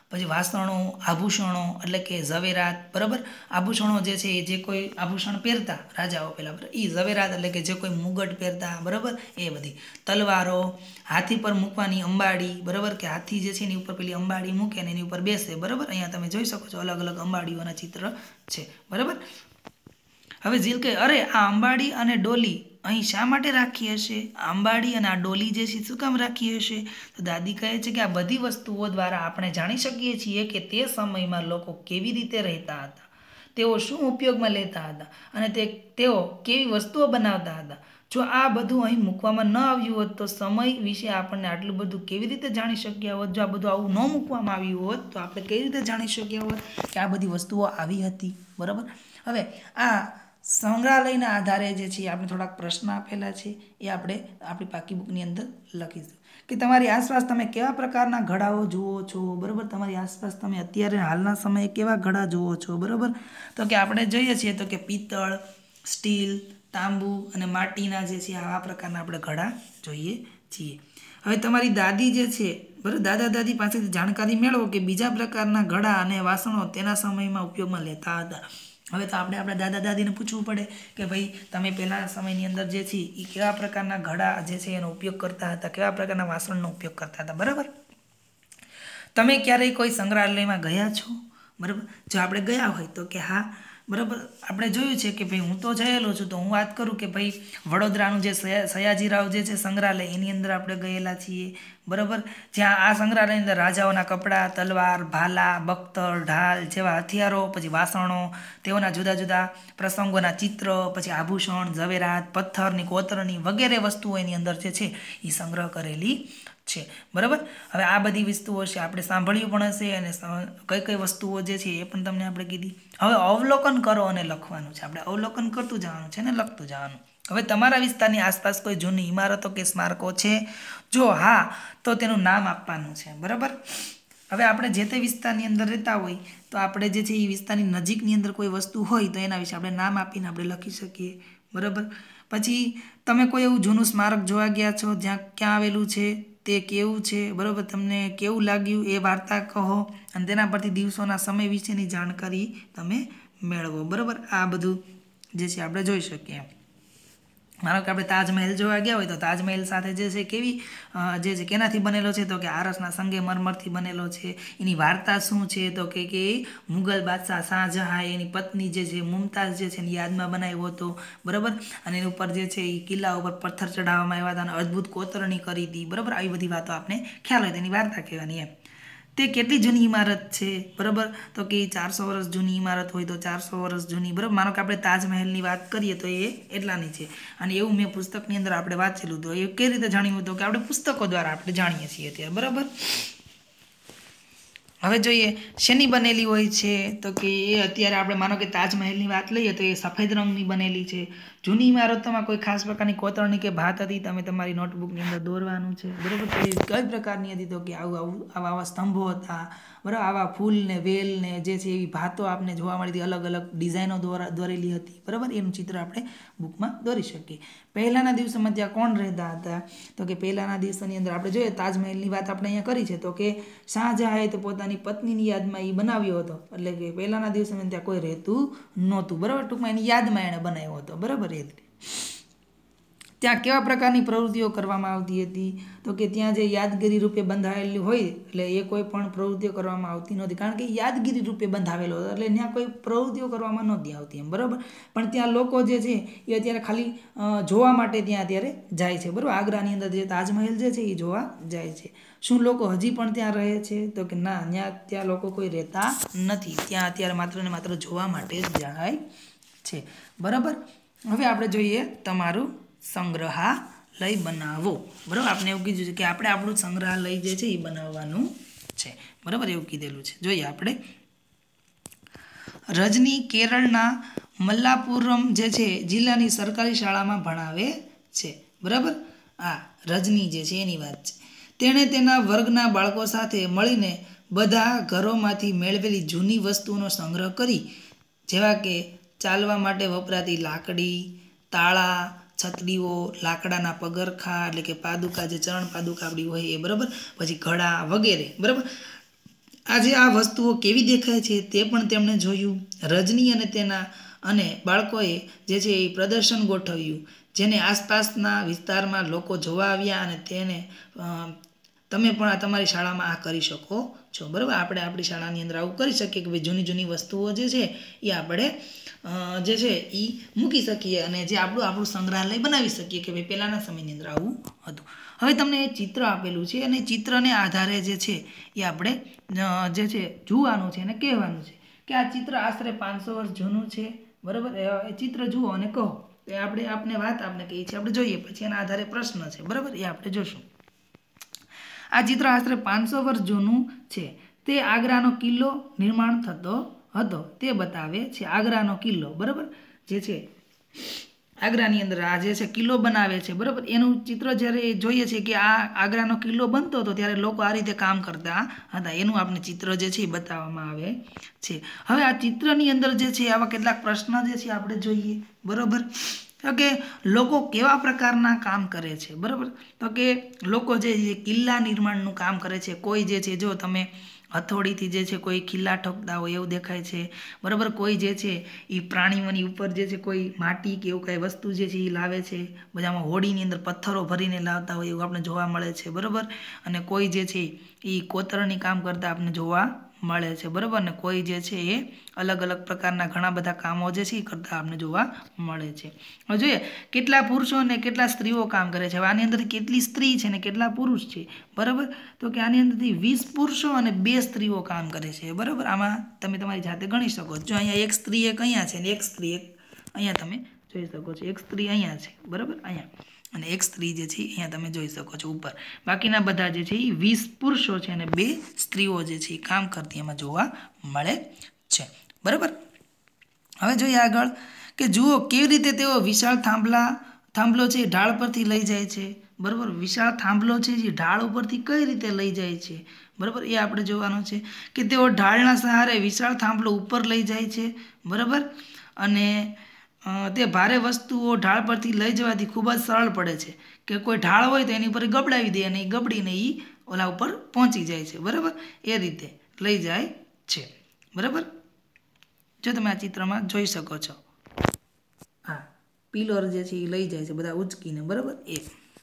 પછી વાસણો, આભૂષણો એટલે કે ઝવેરાત, બરાબર. આભૂષણો જે છે એ જે કોઈ આભૂષણ પહેરતા રાજાઓ પહેલાં, બરાબર, એ ઝવેરાત એટલે કે જે કોઈ મુગટ પહેરતા, બરાબર, એ બધી. તલવારો, હાથી પર મૂકવાની અંબાડી, બરાબર, કે હાથી જે છે એની ઉપર પેલી અંબાડી મૂકે ને એની ઉપર બેસે, બરાબર. અહીંયા તમે જોઈ શકો છો અલગ અલગ અંબાડીઓના ચિત્ર છે, બરાબર. હવે જીલ કે અરે આ અંબાડી અને ડોલી અહીં શા માટે રાખી હશે? અંબાડી અને આ ડોલી જે છે શું કામ રાખી હશે? તો દાદી કહે છે કે આ બધી વસ્તુઓ દ્વારા આપણે જાણી શકીએ છીએ કે તે સમયમાં લોકો કેવી રીતે રહેતા હતા, તેઓ શું ઉપયોગમાં લેતા હતા અને તેઓ કેવી વસ્તુઓ બનાવતા હતા. જો આ બધું અહીં મૂકવામાં ન આવ્યું હોત તો સમય વિશે આપણને આટલું બધું કેવી રીતે જાણી શક્યા હોત? જો આ બધું આવું ન મૂકવામાં આવ્યું હોત તો આપણે કેવી રીતે જાણી શક્યા હોત કે આ બધી વસ્તુઓ આવી હતી, બરાબર. હવે આ સંગ્રહાલયના આધારે જે છે આપણે થોડાક પ્રશ્ન આપેલા છે એ આપણે આપણી પાકી બુકની અંદર લખીશું કે તમારી આસપાસ તમે કેવા પ્રકારના ઘડાઓ જુઓ છો, બરાબર. તમારી આસપાસ તમે અત્યારે હાલના સમયે કેવા ઘડા જુઓ છો, બરાબર. તો કે આપણે જોઈએ છીએ તો કે પિત્તળ, સ્ટીલ, તાંબુ અને માટીના જે છે આવા પ્રકારના આપણે ઘડા જોઈએ છીએ. હવે તમારી દાદી જે છે, બરાબર, દાદા દાદી પાસેથી જાણકારી મેળવો કે બીજા પ્રકારના ઘડા અને વાસણો તેના સમયમાં ઉપયોગમાં લેતા હતા. હવે તો આપણે આપણા દાદા દાદીને પૂછવું પડે કે ભાઈ તમે પહેલાંના સમયની અંદર જે છે એ કેવા પ્રકારના ઘડા જે છે એનો ઉપયોગ કરતા હતા, કેવા પ્રકારના વાસણનો ઉપયોગ કરતા હતા, બરાબર. તમે ક્યારેય કોઈ સંગ્રહાલયમાં ગયા છો, બરાબર? જો આપણે ગયા હોય તો કે હા, બરાબર. આપણે જોયું છે કે ભાઈ હું તો જયેલો છું, તો હું વાત કરું કે ભાઈ વડોદરાનું જે સયાજીરાવ જે છે સંગ્રહાલય એની અંદર આપણે ગયેલા છીએ, બરાબર. જ્યાં આ સંગ્રહાલયની અંદર રાજાઓના કપડાં, તલવાર, ભાલા, બખ્તર, ઢાલ જેવા હથિયારો, પછી વાસણો, તેઓના જુદા જુદા પ્રસંગોના ચિત્ર, પછી આભૂષણ, ઝવેરાત, પથ્થરની કોતરણી વગેરે વસ્તુઓ એની અંદર જે છે એ સંગ્રહ કરેલી છે, બરાબર. હવે આ બધી વસ્તુઓ છે આપણે સાંભળ્યું પણ હશે અને કઈ કઈ વસ્તુઓ જે છે એ પણ તમને આપણે કીધી. હવે અવલોકન કરો અને લખવાનું છે. આપણે અવલોકન કરતું જવાનું છે ને લખતું જવાનું. હવે તમારા વિસ્તારની આસપાસ કોઈ જૂની ઇમારતો કે સ્મારકો છે? જો હા તો તેનું નામ આપવાનું છે, બરાબર. હવે આપણે જે તે વિસ્તારની અંદર રહેતા હોય તો આપણે જે છે એ વિસ્તારની નજીકની અંદર કોઈ વસ્તુ હોય તો એના વિશે આપણે નામ આપીને આપણે લખી શકીએ, બરાબર. પછી તમે કોઈ એવું જૂનું સ્મારક જોવા ગયા છો જ્યાં ક્યાં આવેલું છે, તે કેવું છે, બરાબર, તમને કેવું લાગ્યું એ વાર્તા કહો અને તેના પરથી દિવસોના સમય વિશેની જાણકારી તમે મેળવો, બરાબર. આ બધું જે છે આપણે જોઈ શકીએ. માનો કે આપણે તાજમહેલ જોવા ગયા હોય તો તાજમહેલ સાથે જે છે કેવી જે છે કેનાથી બનેલો છે તો કે આરસના સંગેમરમરથી બનેલો છે. એની વાર્તા શું છે તો કે મુગલ બાદશાહ શાહજહાં એની પત્ની જે છે મુમતાઝ જે છે એની યાદમાં બનાવ્યો હતો, બરાબર. અને એની ઉપર જે છે એ કિલ્લા ઉપર પથ્થર ચઢાવવામાં આવ્યા હતા અને અદ્ભુત કોતરણી કરી હતી, બરાબર. આવી બધી વાતો આપણે ખ્યાલ હોય તેની વાર્તા કહેવાની એમ. તે કેટલી જૂની ઇમારત છે, બરાબર. તો કે 400 વર્ષ જૂની ઇમારત હોય તો 400 વર્ષ જૂની, બરાબર. માનો કે આપણે તાજમહેલની વાત કરીએ તો એ એટલાની છે અને એવું મેં પુસ્તકની અંદર આપણે વાંચેલું તો એ કઈ રીતે જાણ્યું હતું કે આપણે પુસ્તકો દ્વારા આપણે જાણીએ છીએ અત્યારે, બરાબર. હવે જોઈએ શેની બનેલી હોય છે તો કે એ અત્યારે આપણે માનો કે તાજમહેલની વાત લઈએ તો એ સફેદ રંગની બનેલી છે. જૂની ઇમારતોમાં કોઈ ખાસ પ્રકારની કોતરણી કે ભાત હતી તમે તમારી નોટબુકની અંદર દોરવાનું છે, બરાબર. તો એ કઈ પ્રકારની હતી તો કે આવા સ્તંભો હતા, બરાબર. આવા ફૂલ ને વેલ ને જે છે એવી ભાતો આપને જોવા મળી હતી, અલગ અલગ ડિઝાઇનો દોરેલી હતી, બરાબર. એનું ચિત્ર આપણે બુકમાં દોરી શકીએ. પહેલાંના દિવસોમાં ત્યાં કોણ રહેતા હતા તો કે પહેલાંના દિવસોની અંદર આપણે જોઈએ તાજમહેલની વાત આપણે અહીંયા કરી છે તો કે શાહજહાંએ તો પોતાની પત્નીની યાદમાં એ બનાવ્યો હતો, એટલે કે પહેલાંના દિવસોમાં ત્યાં કોઈ રહેતું નહોતું, બરાબર. ટૂંકમાં એની યાદમાં એણે બનાવ્યો હતો, બરાબર. એ ત્યાં કેવા પ્રકારની પ્રવૃત્તિઓ કરવામાં આવતી હતી તો કે ત્યાં જે યાદગીરી રૂપે બંધાયેલી હોય એટલે એ કોઈ પણ પ્રવૃત્તિઓ કરવામાં આવતી નહોતી, કારણ કે યાદગીરી રૂપે બંધાવેલો હતો એટલે ત્યાં કોઈ પ્રવૃત્તિઓ કરવામાં નહોતી આવતી એમ, બરાબર. પણ ત્યાં લોકો જે છે એ અત્યારે ખાલી જોવા માટે ત્યાં અત્યારે જાય છે, બરાબર. આગ્રાની અંદર જે તાજમહેલ જે છે એ જોવા જાય છે. શું લોકો હજી પણ ત્યાં રહે છે તો કે ના, ત્યાં લોકો કોઈ રહેતા નથી, ત્યાં અત્યારે માત્ર ને માત્ર જોવા માટે જ જાય છે, બરાબર. હવે આપણે જોઈએ તમારું સંગ્રહાલય બનાવો, બરાબર. આપણે એવું કીધું છે કે આપણે આપણું સંગ્રહાલય જે છે એ બનાવવાનું છે, બરાબર. એવું કીધેલું છે. જોઈએ આપણે રજની કેરળના મલ્લાપુરમ જે છે જિલ્લાની સરકારી શાળામાં ભણાવે છે, બરાબર. આ રજની જે છે એની વાત છે. તેણે તેના વર્ગના બાળકો સાથે મળીને બધા ઘરોમાંથી મેળવેલી જૂની વસ્તુઓનો સંગ્રહ કરી, જેવા કે ચાલવા માટે વપરાતી લાકડી, તાળા, છતડીઓ, લાકડાના પગરખા એટલે કે પાદુકા, જે ચરણ પાદુકા આપણી હોય એ, બરાબર. પછી ઘડા વગેરે, બરાબર. આજે આ વસ્તુઓ કેવી દેખાય છે તે પણ તેમણે જોયું. રજની અને તેના અને બાળકોએ જે છે એ પ્રદર્શન ગોઠવ્યું, જેને આસપાસના વિસ્તારમાં લોકો જોવા આવ્યા અને તેને તમે પણ આ તમારી શાળામાં આ કરી શકો છો. બરાબર, આપણે આપણી શાળાની અંદર આવું કરી શકીએ કે ભાઈ જૂની જૂની વસ્તુઓ જે છે એ આપણે જે છે એ મૂકી શકીએ અને જે આપણું સંગ્રહાલય બનાવી શકીએ કે ભાઈ પહેલાંના સમયની અંદર આવું હતું. હવે તમને એ ચિત્ર આપેલું છે અને ચિત્રને આધારે જે છે એ આપણે જે છે જોવાનું છે અને કહેવાનું છે કે આ ચિત્ર આશરે 500 વર્ષ જૂનું છે. બરાબર, એ ચિત્ર જુઓ અને કહો. એ આપણે વાત આપણે કહીએ છીએ, આપણે જોઈએ પછી એના આધારે પ્રશ્ન છે. બરાબર, એ આપણે જોશું. આ ચિત્ર આશરે 500 વર્ષ જૂનું છે. તે આગ્રાનો કિલ્લો નિર્માણ થતો હતો તે બતાવે છે. આગ્રાનો કિલ્લો, બરાબર, જે છે આગ્રાની અંદર આ જે છે કિલ્લો બનાવે છે. બરાબર, એનું ચિત્ર જ્યારે જોઈએ છે કે આ આગ્રાનો કિલ્લો બનતો હતો ત્યારે લોકો આ રીતે કામ કરતા હતા, એનું આપણે ચિત્ર જે છે એ બતાવવામાં આવે છે. હવે આ ચિત્રની અંદર જે છે આવા કેટલાક પ્રશ્ન જે છે આપણે જોઈએ. બરાબર, તો કે લોકો કેવા પ્રકારના કામ કરે છે. બરાબર, તો કે લોકો જે કિલ્લા નિર્માણનું કામ કરે છે. કોઈ જે છે જો તમે હથોડીથી જે છે કોઈ કિલ્લા ઠોકતા હોય એવું દેખાય છે. બરાબર, કોઈ જે છે એ પ્રાણીઓની ઉપર જે છે કોઈ માટી કે એવું કાંઈ વસ્તુ જે છે એ લાવે છે. બધામાં હોડીની અંદર પથ્થરો ભરીને લાવતા હોય એવું આપણે જોવા મળે છે. બરાબર, અને કોઈ જે છે એ કોતરણી કામ કરતા આપણે જોવા મળે છે. બરાબર, ને કોઈ જે છે એ અલગ અલગ પ્રકારના ઘણા બધા કામો જે છે એ કરતા આપણે જોવા મળે છે. હવે જોઈએ કેટલા પુરુષો અને કેટલા સ્ત્રીઓ કામ કરે છે. હવે આની અંદર કેટલી સ્ત્રી છે અને કેટલા પુરુષ છે. બરાબર, તો કે આની અંદરથી 20 પુરુષો અને 2 સ્ત્રીઓ કામ કરે છે. બરાબર, આમાં તમે તમારી જાતે ગણી શકો છો. અહીંયા એક સ્ત્રી એક અહીંયા છે અને એક સ્ત્રી એક અહીંયા તમે જોઈ શકો છો. એક સ્ત્રી અહીંયા છે. બરાબર, અહીંયા, અને એક સ્ત્રી જે છે અહીંયા તમે જોઈ શકો છો ઉપર. બાકીના બધા જે છે એ 20 પુરુષો છે અને 2 સ્ત્રીઓ જે છે એ કામ કરતી એમાં જોવા મળે છે. બરાબર, હવે જોઈએ આગળ કે જુઓ કેવી રીતે તેઓ વિશાળ થાંભલો છે ઢાળ પરથી લઈ જાય છે. બરાબર, વિશાળ થાંભલો છે જે ઢાળ ઉપરથી કઈ રીતે લઈ જાય છે. બરાબર, એ આપણે જોવાનું છે કે તેઓ ઢાળના સહારે વિશાળ થાંભલો ઉપર લઈ જાય છે. બરાબર, અને તે ભારે વસ્તુઓ ઢાળ પરથી લઈ જવાથી ખૂબ જ સરળ પડે છે કે કોઈ ઢાળ હોય તો એની ઉપર ગબડાવી દે અને એ ગબડીને એ ઓલા ઉપર પહોંચી જાય છે. બરાબર, એ રીતે લઈ જાય છે. બરાબર, જો તમે આ ચિત્રમાં જોઈ શકો છો, હા, પિલર જે છે એ લઈ જાય છે બધા ઉચકીને. બરાબર, એ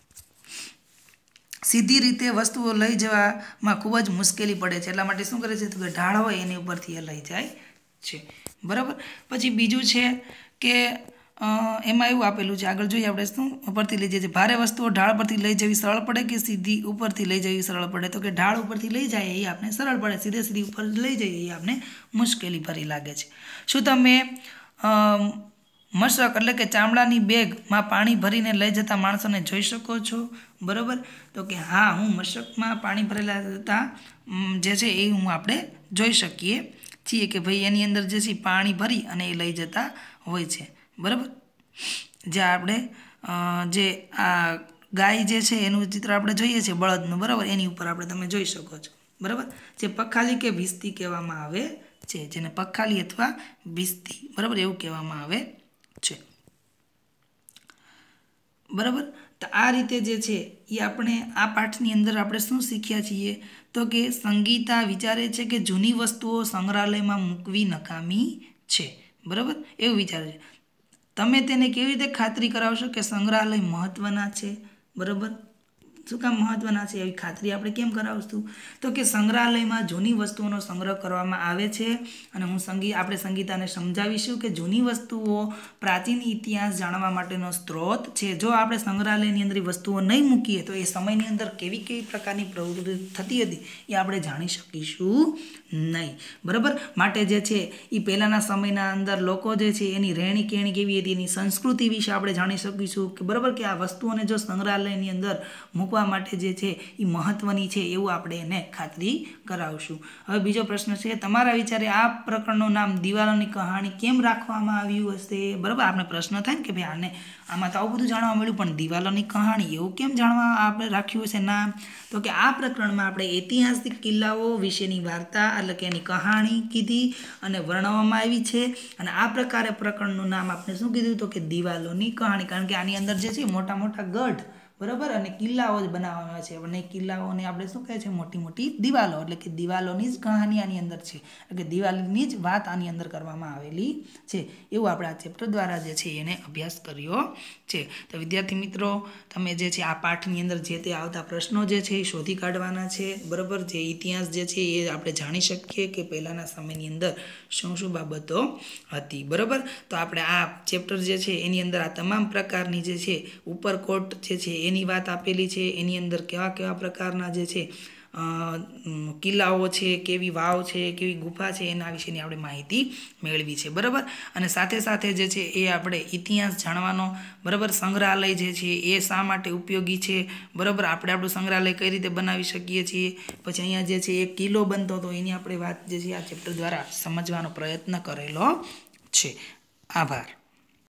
સીધી રીતે વસ્તુઓ લઈ જવામાં ખૂબ જ મુશ્કેલી પડે છે. એટલા માટે શું કરે છે તો કે ઢાળ હોય એની ઉપરથી એ લઈ જાય છે. બરાબર, પછી બીજું છે કે એમાં એવું આપેલું છે, આગળ જોઈએ આપણે શું ઉપરથી લઈ જાય છે. ભારે વસ્તુઓ ઢાળ પરથી લઈ જવી સરળ પડે કે સીધી ઉપરથી લઈ જવી સરળ પડે. તો કે ઢાળ ઉપરથી લઈ જાય એ આપણે સરળ પડે, સીધી ઉપર લઈ જઈએ એ આપણે મુશ્કેલી ભરી લાગે છે. શું તમે મશક એટલે કે ચામડાની બેગમાં પાણી ભરીને લઈ જતા માણસોને જોઈ શકો છો. બરાબર, તો કે હા, હું મશકમાં પાણી ભરેલા જતા જે છે એ આપણે જોઈ શકીએ છીએ કે ભાઈ એની અંદર જે છે પાણી ભરી અને એ લઈ જતા હોય છે. બરાબર, જે આપણે જે આ ગાય જે છે એનું ચિત્ર આપણે જોઈએ છીએ બળદનું. બરાબર, એની ઉપર આપણે તમે જોઈ શકો છો. બરાબર, જે પખાલી કે ભીસ્તી કહેવામાં આવે છે, જેને પખાલી અથવા ભીસ્તી બરાબર એવું કહેવામાં આવે છે. બરાબર, તો આ રીતે જે છે એ આપણે આ પાઠની અંદર આપણે શું શીખ્યા છીએ તો કે સંગીતા વિચારે છે કે જૂની વસ્તુઓ સંગ્રહાલયમાં મૂકવી નકામી છે. બરાબર, એવું વિચારે છે. તમે તેને કેવી રીતે ખાતરી કરાવશો કે સંગ્રહાલય મહત્ત્વના છે. બરાબર, શું કામ મહત્ત્વના છે એવી ખાતરી આપણે કેમ કરાવશું તો કે સંગ્રહાલયમાં જૂની વસ્તુઓનો સંગ્રહ કરવામાં આવે છે અને આપણે સંગીતાને સમજાવીશું કે જૂની વસ્તુઓ પ્રાચીન ઇતિહાસ જાણવા માટેનો સ્ત્રોત છે. જો આપણે સંગ્રહાલયની અંદર વસ્તુઓ નહીં મૂકીએ તો એ સમયની અંદર કેવી પ્રકારની પ્રવૃત્તિ થતી હતી એ આપણે જાણી શકીશું નહીં. બરાબર, માટે જે છે એ પહેલાંના સમયના અંદર લોકો જે છે એની રહેણી કહેણી કેવી હતી, એની સંસ્કૃતિ વિશે આપણે જાણી શકીશું કે બરાબર કે આ વસ્તુઓને જો સંગ્રહાલયની અંદર મૂકવા માટે જે છે એ મહત્ત્વની છે એવું આપણે એને ખાતરી કરાવશું. હવે બીજો પ્રશ્ન છે, તમારા વિચારે આ પ્રકરણનું નામ દિવાલોની કહાણી કેમ રાખવામાં આવ્યું હશે. બરાબર, આપણે પ્રશ્ન થાય ને કે ભાઈ આમાં તો આવું બધું જાણવા મળ્યું પણ દિવાલોની કહાણી એવું કેમ જાણવા આપણે રાખ્યું હશે નામ. તો કે આ પ્રકરણમાં આપણે ઐતિહાસિક કિલ્લાઓ વિશેની વાર્તા એટલે કે એની કહાણી કીધી અને વર્ણવવામાં આવી છે અને આ પ્રકારે પ્રકરણનું નામ આપણે શું કીધું તો કે દિવાલોની કહાણી. કારણ કે આની અંદર જે છે મોટા મોટા ગઢ બરાબર, અને કિલ્લાઓ જ બનાવવામાં આવે છે અને કિલ્લાઓને આપણે શું કહે છે, મોટી મોટી દિવાલો, એટલે કે દિવાલોની જ કહાની આની અંદર છે, એટલે કે દિવાલની જ વાત આની અંદર કરવામાં આવેલી છે. એવું આપણે આ ચેપ્ટર દ્વારા જે છે એને અભ્યાસ કર્યો છે. તો વિદ્યાર્થી મિત્રો, તમે જે છે આ પાઠની અંદર જે તે આવતા પ્રશ્નો જે છે એ શોધી કાઢવાના છે. બરાબર, જે ઇતિહાસ જે છે એ આપણે જાણી શકીએ કે પહેલાંના સમયની અંદર શું શું બાબતો હતી. બરાબર, તો આપણે આ ચેપ્ટર જે છે એની અંદર આ તમામ પ્રકારની જે છે ઉપરકોટ જે છે એની વાત આપેલી છે. એની અંદર કેવા કેવા પ્રકારના જે છે કિલ્લાઓ છે, કેવી વાવ છે, કેવી ગુફા છે, એના વિશેની આપણે માહિતી મેળવી છે. બરાબર, અને સાથે સાથે જે છે એ આપણે ઇતિહાસ જાણવાનો, બરાબર, સંગ્રહાલય જે છે એ શા માટે ઉપયોગી છે, બરાબર, આપણે આપણું સંગ્રહાલય કઈ રીતે બનાવી શકીએ છીએ, પછી અહીંયા જે છે એક કિલ્લો બનતો હતો એની આપણે વાત જે છે આ ચેપ્ટર દ્વારા સમજવાનો પ્રયત્ન કરેલો છે. આભાર.